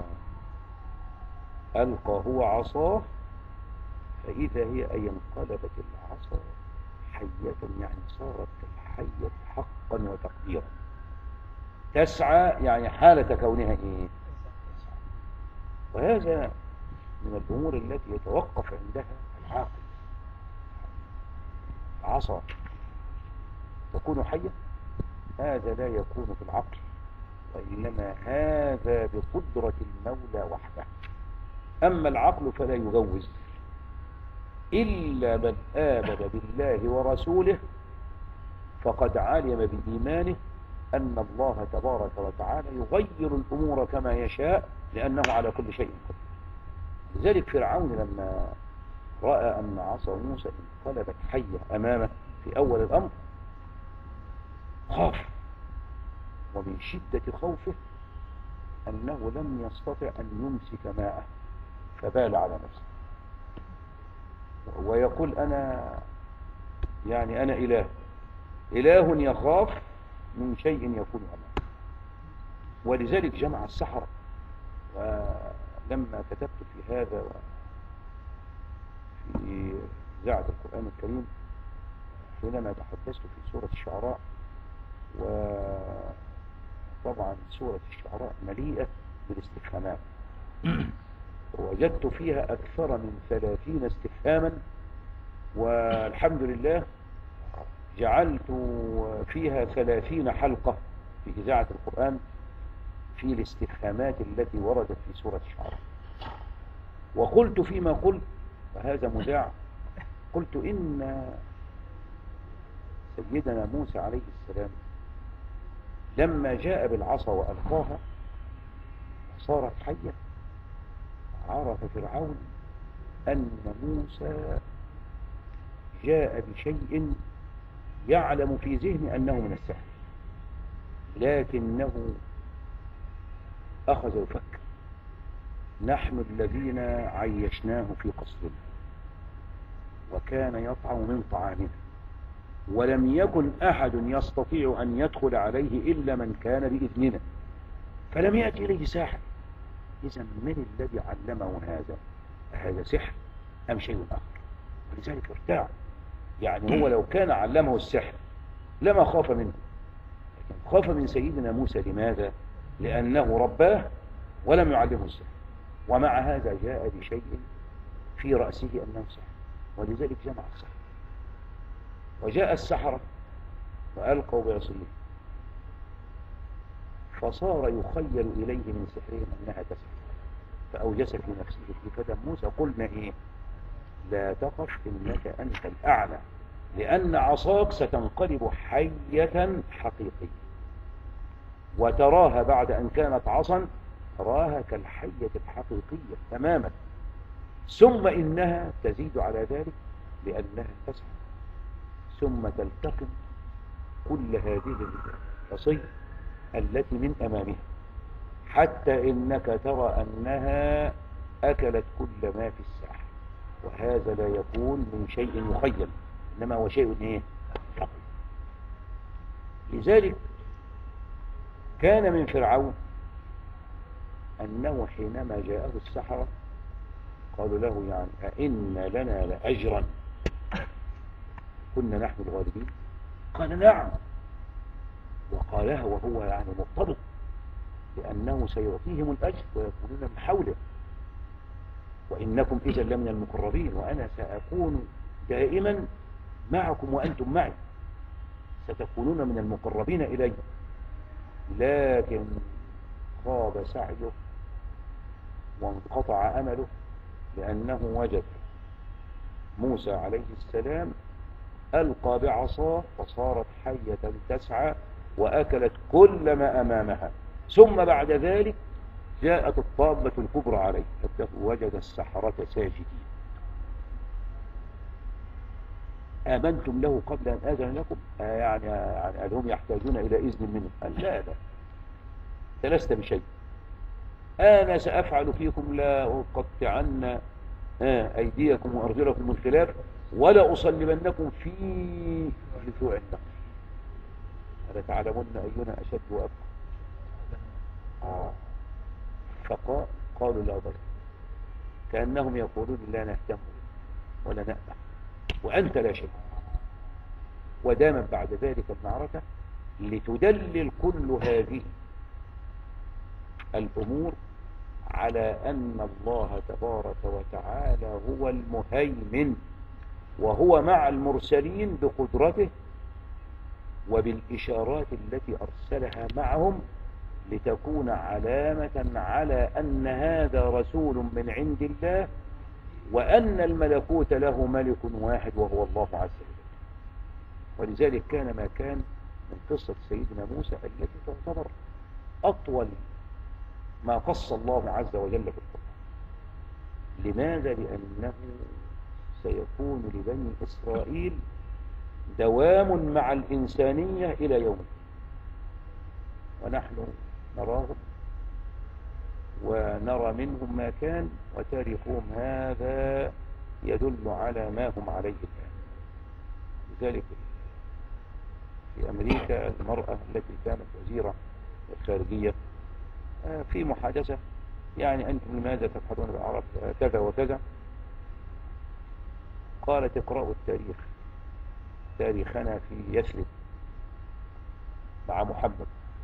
ألقى هو عصاه فإذا هي أي انقلبت العصا حية، يعني صارت كالحية حقا وتقديرا. تسعى يعني حالة كونها إيه؟ وهذا من الأمور التي يتوقف عندها العاقل. العصا تكون حية، هذا لا يكون في العقل، وإنما هذا بقدرة المولى وحده. أما العقل فلا يجوز إلا من آمن بالله ورسوله فقد علم بإيمانه أن الله تبارك وتعالى يغير الأمور كما يشاء لأنه على كل شيء قدير. لذلك فرعون لما رأى أن عصا موسى انقلبت حية أمامه في أول الأمر خاف، ومن شدة خوفه أنه لم يستطع أن يمسك ماءه فبال على نفسه ويقول أنا يعني أنا إله إله يخاف من شيء يكون أمامه. ولذلك جمع السحرة. ولما كتبت في هذا في إذاعة القرآن الكريم حينما تحدثت في سورة الشعراء، وطبعا سورة الشعراء مليئة بالاستفهامات، وجدت فيها أكثر من ثلاثين استفهاما، والحمد لله جعلت فيها ثلاثين حلقة في إذاعة القرآن في الاستفهامات التي وردت في سورة الشعراء. وقلت فيما قلت، وهذا مذاع، قلت إن سيدنا موسى عليه السلام لما جاء بالعصا وألقاها صارت حية، عرف فرعون أن موسى جاء بشيء يعلم في ذهنه أنه من السحر، لكنه أخذ يفكر. نحن الذين عيشناه في قصرنا وكان يطعم من طعامنا ولم يكن أحد يستطيع أن يدخل عليه إلا من كان بإذننا، فلم يأتي إليه ساحر. إذا من الذي علمه هذا؟ هذا سحر أم شيء آخر؟ ولذلك ارتاع. يعني هو لو كان علمه السحر لما خاف منه، لكن خاف من سيدنا موسى. لماذا؟ لأنه رباه ولم يعلمه السحر، ومع هذا جاء بشيء في رأسه أنه سحر، ولذلك جمع السحر. وجاء السحرة وألقوا بعصيهم فصار يخيل إليه من سحرهم أنها تسحر، فأوجس في نفسه خيفة موسى. قلنا إيه؟ لا تخف إنك أنت الأعلى، لأن عصاك ستنقلب حية حقيقية، وتراها بعد أن كانت عصا تراها كالحية الحقيقية تماما، ثم إنها تزيد على ذلك لأنها تسحر، ثم تلتقم كل هذه العصي التي من أمامها حتى إنك ترى أنها أكلت كل ما في الساحة. وهذا لا يكون من شيء يخيل، إنما هو شيء إيه؟ حقيقي. لذلك كان من فرعون أنه حينما جاءه السحرة قالوا له يعني أئن لنا لأجرا كنا نحن الغالبين؟ قال نعم، وقالها وهو يعني مرتبط لأنه سيعطيهم الأجر ويكونون من حوله، وإنكم إذا لمن المقربين، وأنا سأكون دائما معكم وأنتم معي، ستكونون من المقربين إلي. لكن خاب سعيه وانقطع أمله، لأنه وجد موسى عليه السلام ألقى بعصاه فصارت حية تسعى وأكلت كل ما أمامها، ثم بعد ذلك جاءت الطامة الكبرى عليه حتى وجد السحرة ساجدين. آمنتم له قبل أن آذن لكم؟ آه يعني, يعني هم يحتاجون إلى إذن منه؟ قال لا لا، لست بشيء، أنا سأفعل فيكم لا أقطعن أيديكم وأرجلكم من خلاف ولا أصلبنكم في جذوع النخل ولتعلمن أينا أشد وأبقى. آه. فقالوا لا ضير، كأنهم يقولون لا نهتم ولا نأبه وأنت لا شيء. ودامت بعد ذلك المعركة لتدلل كل هذه الأمور على أن الله تبارك وتعالى هو المهيمن وهو مع المرسلين بقدرته وبالإشارات التي أرسلها معهم لتكون علامة على أن هذا رسول من عند الله، وأن الملكوت له ملك واحد وهو الله عز وجل. ولذلك كان ما كان من قصة سيدنا موسى التي تعتبر أطول ما قص الله عز وجل في القرآن. لماذا؟ لأنه سيكون لبني إسرائيل دوام مع الإنسانية إلى يوم، ونحن نراهم ونرى منهم ما كان، وتاريخهم هذا يدل على ما هم عليه الآن. لذلك في أمريكا المرأة التي كانت وزيرة الخارجية في محادثة، يعني أنتم لماذا تبحثون بالعرب كذا وكذا؟ قالت اقرأوا التاريخ، تاريخنا في يثرب مع محمد.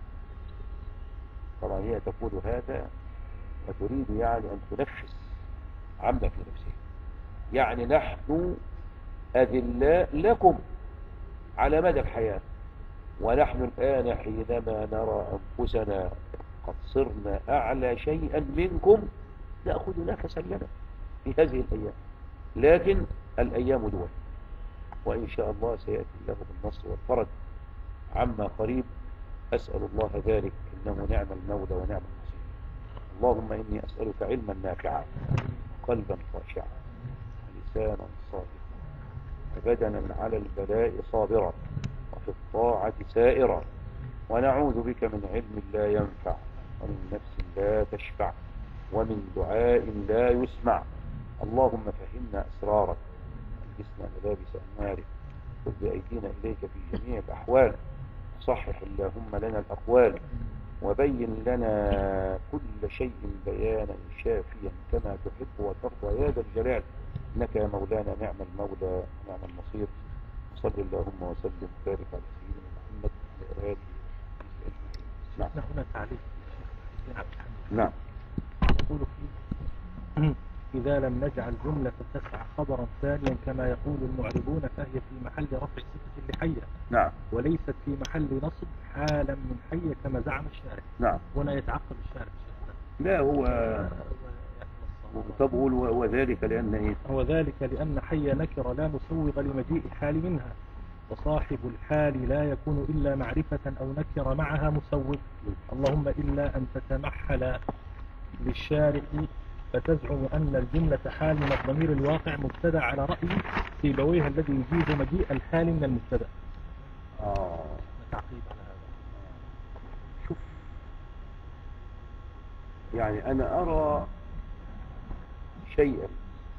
طبعا هي تقول هذا وتريد يعني أن تنفس عما في نفسها، يعني نحن أذلاء لكم على مدى الحياة، ونحن الآن حينما نرى أنفسنا قد صرنا أعلى شيئا منكم نأخذ نفسا لنا في هذه الأيام، لكن الأيام دول، وإن شاء الله سيأتي الله بالنصر والفرج عما قريب. أسأل الله ذلك، إنه نعم المولى ونعم النصير. اللهم إني أسألك علما نافعا، قلبا خاشعا، لسانا صادقا، وبدنا على البلاء صابرا، وفي الطاعة سائرا، ونعوذ بك من علم لا ينفع، ومن نفس لا تشفع، ومن دعاء لا يسمع. اللهم فهمنا أسرارك، ألبسنا ملابس أنوارك، خذ بأيدينا إليك في جميع الأحوال، صحح اللهم لنا الأقوال، وبين لنا كل شيء بيانا شافيا كما تحب وترضى يا ذا الجلال، إنك يا مولانا نعم المولى ونعم النصير. صل اللهم وسلم وبارك على سيدنا محمد وعلى آله وصحبه. نعم. هنا تعليق نعم. يقول فيه إذا لم نجعل جملة تسع خبرا ثانيا كما يقول المعربون فهي في محل رفع صفة لحية، نعم، وليست في محل نصب حالا من حية كما زعم الشارع. نعم. هنا يتعقب الشارع. لا هو تقول وذلك لأن إيه؟ وذلك لأن حي نكرة لا مسوغ لمجيء الحال منها، وصاحب الحال لا يكون إلا معرفة أو نكر معها مسوغ. اللهم إلا أن تتمحل للشارع فتزعم أن الجملة حال من الضمير الواقع مبتدأ على رأي سيبويه الذي يجيز مجيء الحال من المبتدأ. آه. تعقيب على هذا. شوف، يعني أنا أرى شيئا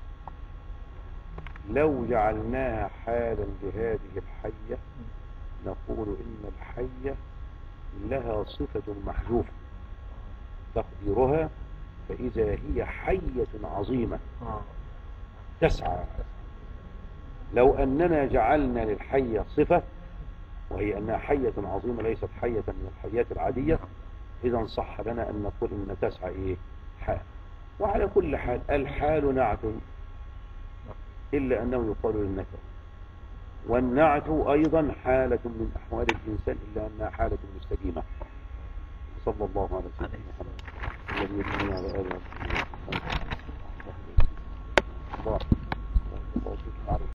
لو جعلناها حالا لهذه الحية نقول إن الحية لها صفة محذوفة تقديرها فإذا هي حية عظيمة تسعى. لو أننا جعلنا للحية صفة وهي أنها حية عظيمة ليست حية من الحيات العادية، إذا صح لنا أن نقول إن تسعى إيه؟ حال. وعلى كل حال الحال نعت إلا أنه يقال للنكرة، والنعت أيضا حالة من أحوال الإنسان إلا أنها حالة مستقيمة. صلى الله على سيدنا محمد الذي يدعون على آله وصحبه. الله الله